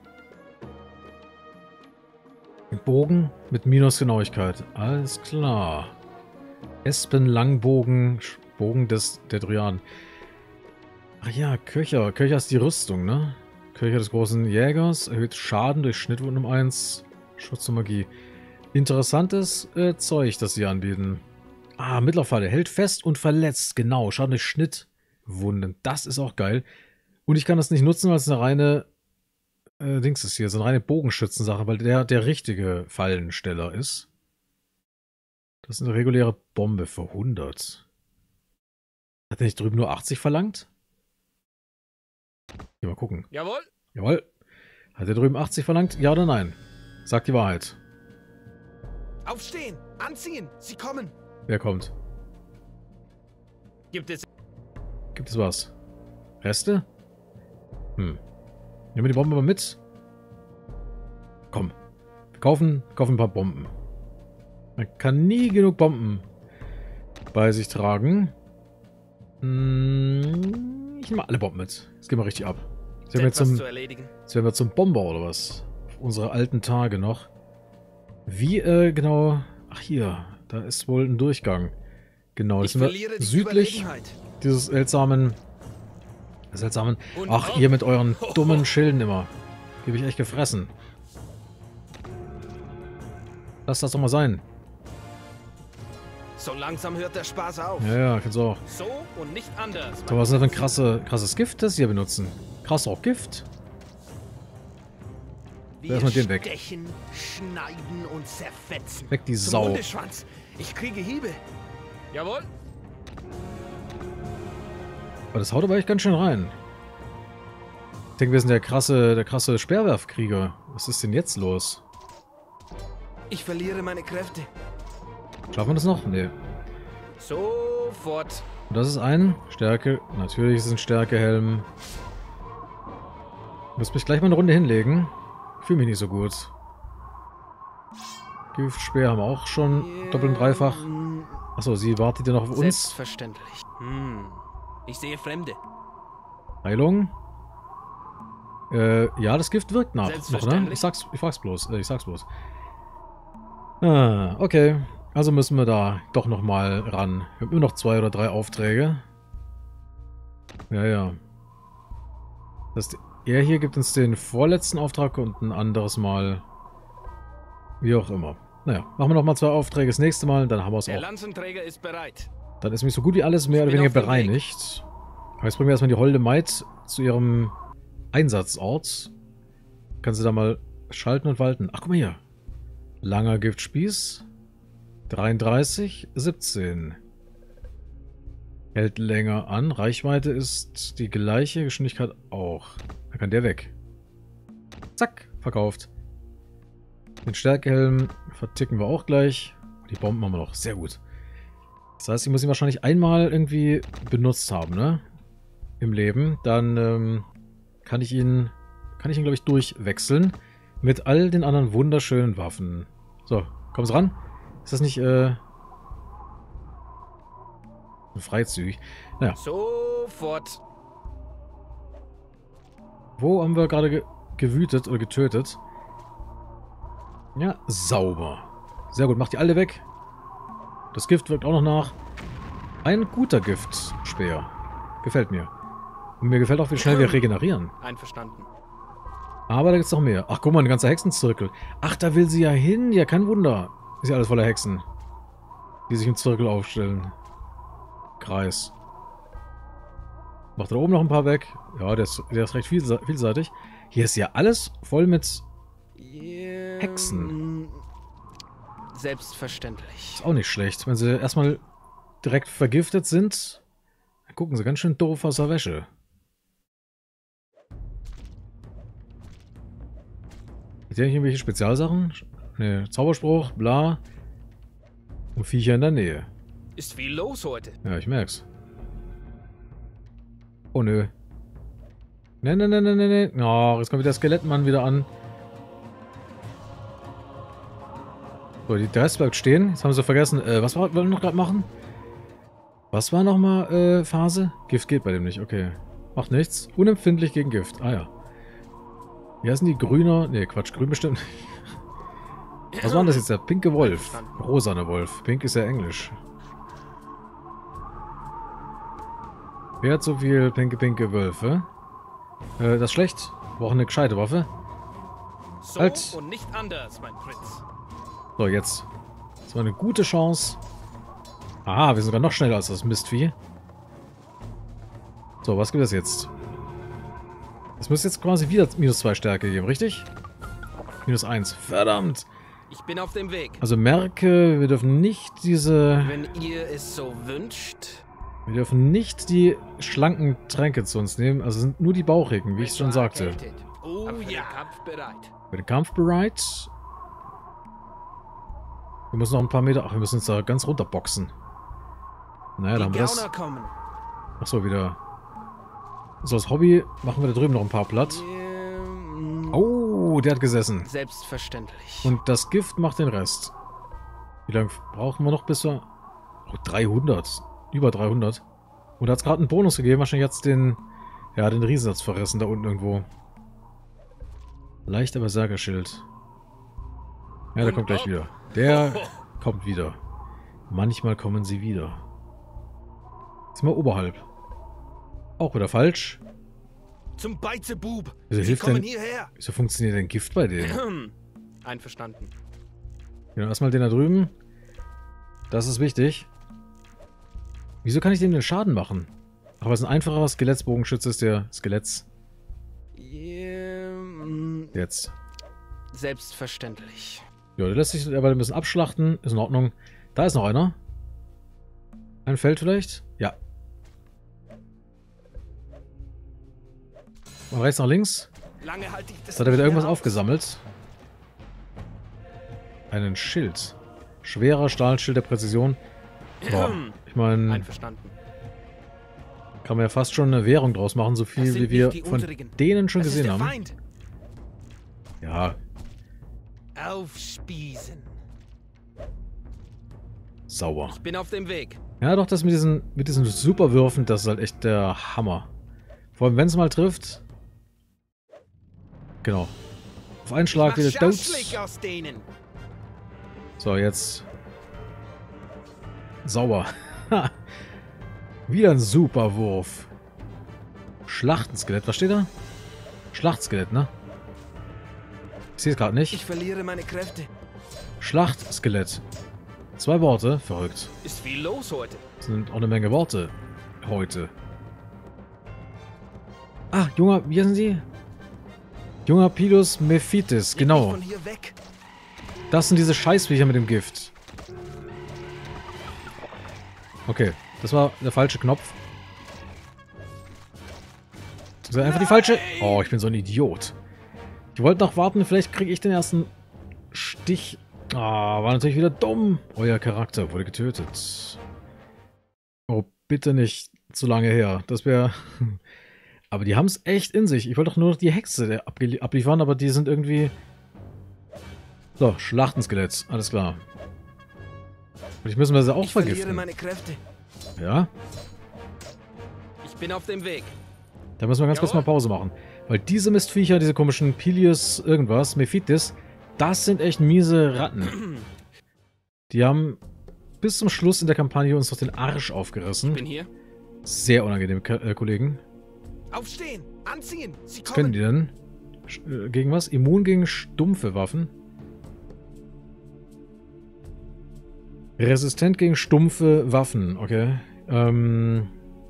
Ein Bogen mit Minusgenauigkeit. Alles klar. Espenlangbogen. Bogen des der Dryaden. Ach ja, Köcher. Köcher ist die Rüstung, ne? Köcher des großen Jägers. Erhöht Schaden durch Schnittwunden um eins. Schutz und Magie. Interessantes äh, Zeug, das sie anbieten. Ah, Mittlerfalle. Hält fest und verletzt. Genau. Schaden durch Schnittwunden. Das ist auch geil. Und ich kann das nicht nutzen, weil es eine reine äh, Dings ist hier. So eine reine Bogenschützensache, weil der der richtige Fallensteller ist. Das ist eine reguläre Bombe für hundert. Hat er nicht drüben nur achtzig verlangt? Hier mal gucken. Jawohl. Jawohl. Hat er drüben achtzig verlangt? Ja oder nein? Sagt die Wahrheit. Aufstehen! Anziehen! Sie kommen! Wer kommt? Gibt es... Gibt es was? Reste? Hm. Nehmen wir die Bombe mal mit? Komm. Wir kaufen, kaufen ein paar Bomben. Man kann nie genug Bomben bei sich tragen. Hm, ich nehme alle Bomben mit. Jetzt gehen wir richtig ab. Jetzt werden wir etwas zum, zu erledigen. jetzt werden wir zum Bomber oder was? Auf unsere alten Tage noch. Wie äh, genau... Ach hier, da ist wohl ein Durchgang. Genau, das Ich sind verliere wir die südlich Überlegenheit. dieses seltsamen... Seltsamen... Und Ach, auf. ihr mit euren dummen Schilden immer. Gebe ich echt gefressen. Lass das doch mal sein. So langsam hört der Spaß auf. Ja, ja, ich find's auch. So und nicht anders. So, was ist das für ein krasse, krasses Gift, das sie hier benutzen? Krass auch Gift. Wir Erstmal den weg. stechen, schneiden und zerfetzen. Weg die Zum Sau. Hundeschwanz. Ich kriege Hiebe. Jawohl. Aber das haut aber echt ganz schön rein. Ich denke, wir sind der krasse, der krasse Speerwerfkrieger. Was ist denn jetzt los? Ich verliere meine Kräfte. Schaffen wir das noch? Nee. Sofort. Und das ist ein Stärke. Natürlich ist es ein Stärkehelm. Ich muss mich gleich mal eine Runde hinlegen. Ich fühle mich nicht so gut. Giftspeer haben wir auch schon doppelt und dreifach. Achso, sie wartet ja noch auf uns. Selbstverständlich. Hm. Ich sehe Fremde. Heilung. Äh, ja, das Gift wirkt nach. Noch, ne? Selbstverständlich. Ich sag's, ich frag's bloß. Äh, ich sag's bloß. Ah, okay. Also müssen wir da doch nochmal ran. Wir haben immer noch zwei oder drei Aufträge. Ja, ja. Das, er hier gibt uns den vorletzten Auftrag und ein anderes Mal. Wie auch immer. Naja, machen wir nochmal zwei Aufträge das nächste Mal, dann haben wir es Der auch. Lanzenträger ist bereit. Dann ist mich so gut wie alles mehr Ich oder bin weniger auf dem Weg. bereinigt. Aber jetzt bringen wir erstmal die Holde Maid zu ihrem Einsatzort. Kann sie da mal schalten und walten. Ach, guck mal hier. Langer Giftspieß. dreiunddreißig, siebzehn. Hält länger an. Reichweite ist die gleiche, Geschwindigkeit auch. Dann kann der weg. Zack, verkauft. Den Stärkehelm verticken wir auch gleich. Die Bomben haben wir noch. Sehr gut. Das heißt, ich muss ihn wahrscheinlich einmal irgendwie benutzt haben, ne? Im Leben. Dann ähm, kann ich ihn, kann ich ihn, glaube ich, durchwechseln. Mit all den anderen wunderschönen Waffen. So, kommst ran? Ist das nicht, äh... freizügig? Naja. Sofort. Wo haben wir gerade ge gewütet oder getötet? Ja, sauber. Sehr gut, macht die alle weg. Das Gift wirkt auch noch nach. Ein guter Giftspeer. Gefällt mir. Und mir gefällt auch, wie schnell wir regenerieren. Einverstanden. Aber da gibt es noch mehr. Ach, guck mal, ein ganzer Hexenzirkel. Ach, da will sie ja hin. Ja, kein Wunder. Ist ja alles voller Hexen. Die sich im Zirkel aufstellen. Kreis. Macht da oben noch ein paar weg. Ja, der ist, der ist recht vielse vielseitig. Hier ist ja alles voll mit Hexen. Selbstverständlich. Ist auch nicht schlecht. Wenn sie erstmal direkt vergiftet sind, dann gucken sie ganz schön doof aus der Wäsche. Hat der nicht irgendwelche Spezialsachen? Ne, Zauberspruch, bla. Und Viecher in der Nähe. Ist viel los heute. Ja, ich merk's. Oh nö. Ne, ne, ne, ne, ne, ne. Oh, jetzt kommt wieder der Skelettmann wieder an. So, die, der Rest bleibt stehen. Jetzt haben sie vergessen. Äh, was wollen wir noch gerade machen? Was war nochmal äh, Phase? Gift geht bei dem nicht, okay. Macht nichts. Unempfindlich gegen Gift. Ah ja. Wie heißen die? Grüner? Ne, Quatsch, grün bestimmt. Was war denn das jetzt? Der pinke Wolf. Rosane Wolf. Pink ist ja Englisch. Wer hat so viel pinke, pinke Wölfe? Äh, das ist schlecht. Wir brauchen eine gescheite Waffe. So Halt. und nicht anders, mein Prinz. So, jetzt. Das war eine gute Chance. Aha, wir sind sogar noch schneller als das Mistvieh. So, was gibt es jetzt? Es muss jetzt quasi wieder minus zwei Stärke geben, richtig? Minus eins. Verdammt! Ich bin auf dem Weg. Also merke, wir dürfen nicht diese... Wenn ihr es so wünscht. Wir dürfen nicht die schlanken Tränke zu uns nehmen. Also sind nur die bauchigen, wie ich schon sagte. Oh Aber für ja. den Kampf bereit. Für den Kampf bereit. Wir müssen noch ein paar Meter... Ach, wir müssen uns da ganz runter boxen. Naja, dann haben Die wir das... Gauner kommen. Achso, wieder... So, als Hobby machen wir da drüben noch ein paar platt. Ähm, Oh, der hat gesessen. Selbstverständlich. Und das Gift macht den Rest. Wie lange brauchen wir noch, bis wir... Oh, dreihundert. Über dreihundert. Und da hat es gerade einen Bonus gegeben. Wahrscheinlich hat es den Er hat den Riesensatz verrissen, da unten irgendwo. Leichter Berserkerschild. Ja, der kommt gleich wieder. Der kommt wieder. Manchmal kommen sie wieder. Jetzt sind wir oberhalb. Auch wieder falsch. Zum Beizebub. Wieso Sie hilft kommen denn, hierher. wieso funktioniert denn Gift bei denen? Einverstanden. Genau, erstmal den da drüben. Das ist wichtig. Wieso kann ich dem den Schaden machen? Aber es ist ein einfacher Skelettsbogenschütze ist der Skeletts. Ähm, Jetzt. Selbstverständlich. Ja, der lässt sich aber ein bisschen abschlachten. Ist in Ordnung. Da ist noch einer. Ein Feld vielleicht? Ja. Von rechts nach links. Lange halte ich das Jetzt hat er wieder nicht irgendwas mehr aus. aufgesammelt. Einen Schild. Schwerer Stahlschild der Präzision. Boah, ich meine, Einverstanden. kann man ja fast schon eine Währung draus machen, so viel Das sind wie wir nicht die von unsrigen. denen schon Das ist gesehen der haben. Feind. Ja, Aufspießen. sauber. Ich bin auf dem Weg. Ja, doch, das mit diesen, mit diesen Superwürfen, das ist halt echt der Hammer. Vor allem, wenn es mal trifft. Genau. Auf einen Schlag Ich wieder mach tot. Schaschlik aus denen. So, jetzt. Sauber. Wieder ein Superwurf. Schlachtenskelett, was steht da? Schlachtskelett, ne? Ich sehe es gerade nicht. Ich verliere meine Kräfte. Schlachtskelett. Zwei Worte, verrückt. Ist viel los heute. Das sind auch eine Menge Worte heute. Ah, junger, wie heißen Sie? Junger Pilus Mephitis, Leg mich genau. von hier weg. Das sind diese Scheißviecher mit dem Gift. Okay, das war der falsche Knopf. Das war einfach die falsche... Oh, ich bin so ein Idiot. Ich wollte noch warten, vielleicht kriege ich den ersten Stich. Ah, war natürlich wieder dumm. Euer Charakter wurde getötet. Oh, bitte nicht zu lange her. Das wäre... Aber die haben es echt in sich. Ich wollte doch nur noch die Hexe abliefern, aber die sind irgendwie... So, Schlachtenskelett. Alles klar. Vielleicht müssen wir sie auch Ich verliere vergiften. meine Kräfte. Ja, Ich bin auf dem Weg. da müssen wir ganz kurz mal Pause machen. Weil diese Mistviecher, diese komischen Pilius irgendwas, Mephitis, das sind echt miese Ratten. Die haben bis zum Schluss in der Kampagne uns doch den Arsch aufgerissen. Bin hier. Sehr unangenehm, Ka äh, Kollegen. Aufstehen. Anziehen. Sie Was können kommen. die denn? Sch äh, gegen was? Immun gegen stumpfe Waffen. Resistent gegen stumpfe Waffen, okay. Ähm...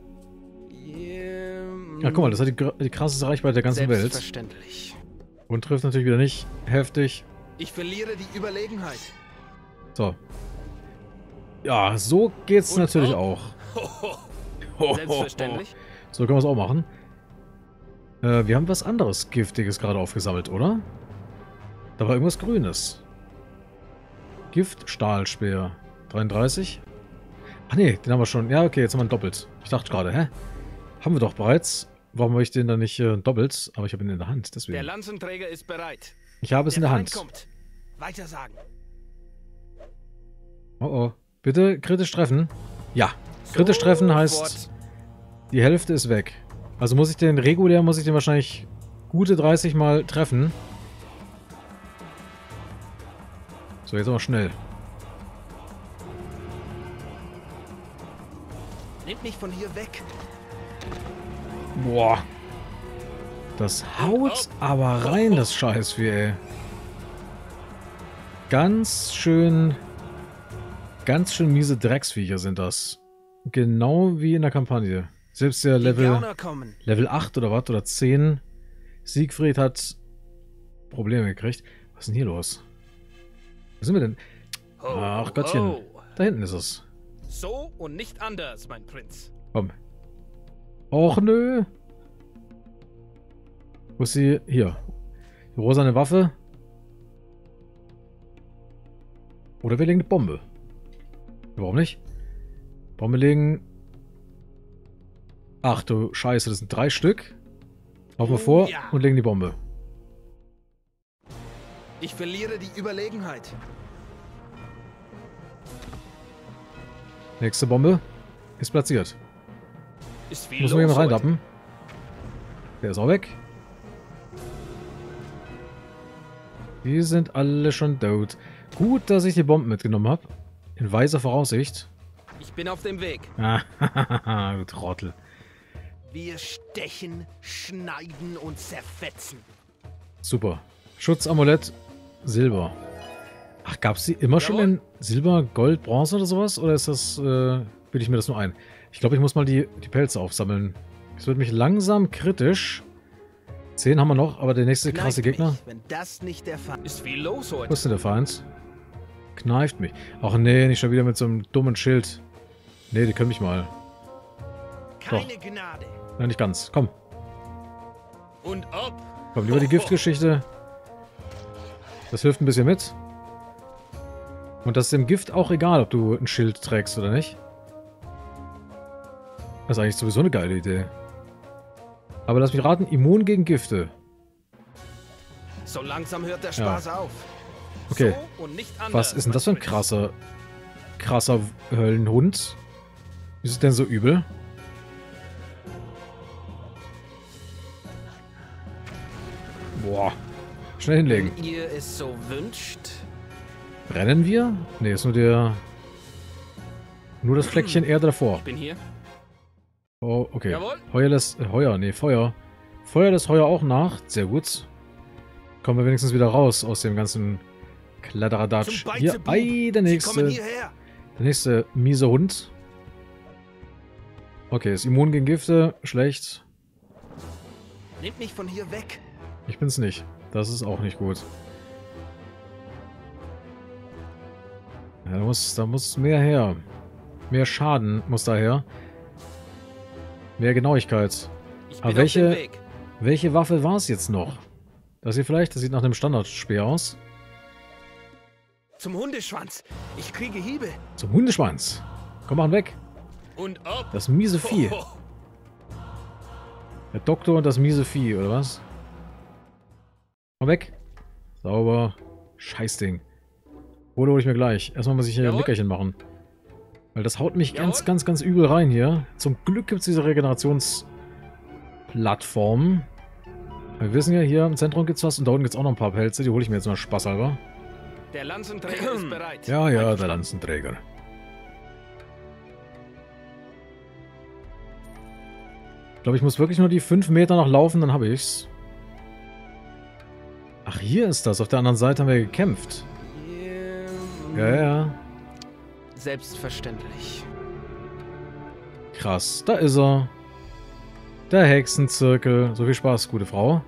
Ja, guck mal, das hat die, gr- die krasseste Reichweite der ganzen Welt. Selbstverständlich. Und trifft natürlich wieder nicht heftig. Ich verliere die Überlegenheit. So. Ja, so geht's Und natürlich hopp. auch. Selbstverständlich. So können wir es auch machen. Äh, wir haben was anderes Giftiges gerade aufgesammelt, oder? Da war irgendwas Grünes. Giftstahlspeer. dreiunddreißig. Ach nee, den haben wir schon. Ja, okay, jetzt haben wir ihn doppelt. Ich dachte gerade, hä? Haben wir doch bereits. Warum habe ich den dann nicht äh, doppelt? Aber ich habe ihn in der Hand, Der deswegen. Lanzenträger ist bereit. Ich habe es in der Feind Hand. kommt. Weiter sagen. Oh oh. Bitte kritisch treffen. Ja. Kritisch treffen heißt, Sofort. die Hälfte ist weg. Also muss ich den regulär, muss ich den wahrscheinlich gute dreißig Mal treffen. So, jetzt aber schnell. Nehmt mich von hier weg. Boah. Das haut aber rein, das Scheißvieh, ey. Ganz schön... Ganz schön miese Drecksviecher sind das. Genau wie in der Kampagne. Selbst der Die Level, Gauner kommen. Level acht oder was, oder zehn, Siegfried hat Probleme gekriegt. Was ist denn hier los? Wo sind wir denn? Ho, Ach ho, Gottchen. ho. Da hinten ist es. So und nicht anders, mein Prinz. Komm. Och nö. Wo ist sie? Hier. Die rosane Waffe. Oder wir legen eine Bombe. Warum nicht? Bombe legen. Ach du Scheiße, das sind drei Stück. Laufen wir vor Ja. und legen die Bombe. Ich verliere die Überlegenheit. Nächste Bombe ist platziert. Ist viel Muss nur jemand los heute. reindappen. Der ist auch weg. Die sind alle schon tot. Gut, dass ich die Bomben mitgenommen habe. In weiser Voraussicht. Ich bin auf dem Weg. Ah, du Trottel. Wir stechen, schneiden und zerfetzen. Super. Schutzamulett, Silber. Ach, gab es die immer schon Jawohl. in Silber, Gold, Bronze oder sowas? Oder ist das, äh, bilde ich mir das nur ein? Ich glaube, ich muss mal die, die Pelze aufsammeln. Es wird mich langsam kritisch. Zehn haben wir noch, aber der nächste krasse Kneift Gegner. mich, wenn das nicht der Fall Ist viel los Wo heute. ist denn der Feind? Kneift mich. Ach nee, nicht schon wieder mit so einem dummen Schild. Nee, die können mich mal. Keine Gnade. Nein, nicht ganz. Komm. Und ob. Komm, lieber die Giftgeschichte. Das hilft ein bisschen mit. Und das ist dem Gift auch egal, ob du ein Schild trägst oder nicht. Das ist eigentlich sowieso eine geile Idee. Aber lass mich raten, immun gegen Gifte. So langsam hört der Spaß auf. Okay. So und nicht anders. Was ist denn das für ein krasser, krasser Höllenhund? Ist es denn so übel? Boah. Schnell hinlegen. Wenn ihr es so wünscht. Brennen wir? Ne, ist nur der... Nur das Fleckchen Erde davor. Ich bin hier. Oh, okay. Jawohl. Heuer lässt... Äh, Heuer, nee, Feuer. Feuer lässt Heuer auch nach. Sehr gut. Kommen wir wenigstens wieder raus aus dem ganzen Kladderadatsch. Zum Hier, Beizebub. ei, der Sie nächste. kommen hierher. Der nächste miese Hund. Okay, ist immun gegen Gifte. Schlecht. Nehmt mich von hier weg. Ich bin's nicht. Das ist auch nicht gut. Ja, da muss, da muss mehr her. Mehr Schaden muss daher. Mehr Genauigkeit. Ich Aber bin auf dem welche, Weg. welche Waffe war es jetzt noch? Das hier vielleicht? Das sieht nach einem Standardspeer aus. Zum Hundeschwanz. Ich kriege Hiebe. Zum Hundeschwanz. Komm, machen weg. Und ob. Das miese Vieh. Ho, ho. Der Doktor und das miese Vieh, oder was? Komm weg. Sauber. Scheißding. Oder hole ich mir gleich. Erstmal muss ich hier ein Jawohl. Nickerchen machen. Weil das haut mich ganz, Jawohl. ganz, ganz übel rein hier. Zum Glück gibt es diese Regenerationsplattform. Wir wissen ja, hier im Zentrum gibt es was und da unten gibt es auch noch ein paar Pelze. Die hole ich mir jetzt mal spaßhalber. Der Lanzenträger ist bereit. Ja, ja, der Lanzenträger. Ich glaube, ich muss wirklich nur die fünf Meter noch laufen, dann habe ich's. Ach, hier ist das. Auf der anderen Seite haben wir gekämpft. Ja, ja. Selbstverständlich. Krass. Da ist er. Der Hexenzirkel. So viel Spaß, gute Frau.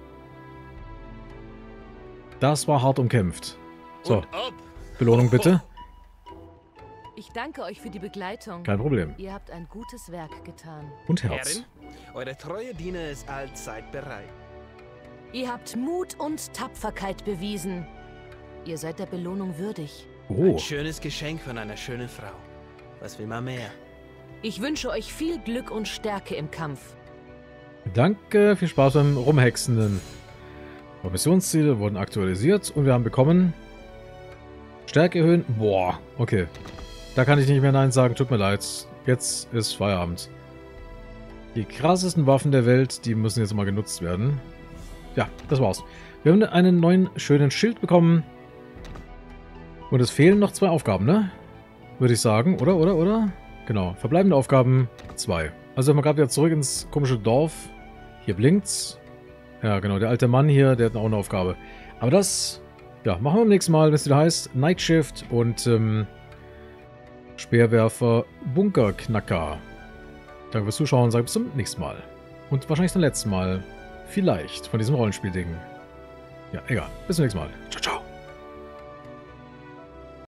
Das war hart umkämpft. So, Und ob. Belohnung bitte. Ich danke euch für die Begleitung. Kein Problem. Ihr habt ein gutes Werk getan. Und Herz. Herrin, eure treue Diener ist allzeit bereit. Ihr habt Mut und Tapferkeit bewiesen. Ihr seid der Belohnung würdig. Oh, Ein schönes Geschenk von einer schönen Frau. Was will man mehr? Ich wünsche euch viel Glück und Stärke im Kampf. danke. Viel Spaß beim Rumhexenden. Die Missionsziele wurden aktualisiert und wir haben bekommen... Stärke erhöhen. Boah, okay. Da kann ich nicht mehr Nein sagen. Tut mir leid. Jetzt ist Feierabend. Die krassesten Waffen der Welt, die müssen jetzt mal genutzt werden. Ja, das war's. Wir haben einen neuen schönen Schild bekommen. Und es fehlen noch zwei Aufgaben, ne? Würde ich sagen. Oder, oder, oder? Genau. Verbleibende Aufgaben zwei. Also sind wir gerade wieder zurück ins komische Dorf. Hier blinkt's. Ja, genau. Der alte Mann hier, der hat auch eine Aufgabe. Aber das, ja, machen wir beim nächsten Mal, wenn es wieder heißt Night Shift und ähm, Speerwerfer Bunkerknacker. Danke fürs Zuschauen. Sage bis zum nächsten Mal. Und wahrscheinlich zum letzten Mal. Vielleicht von diesem Rollenspiel-Ding. Ja, egal. Bis zum nächsten Mal. Ciao, ciao.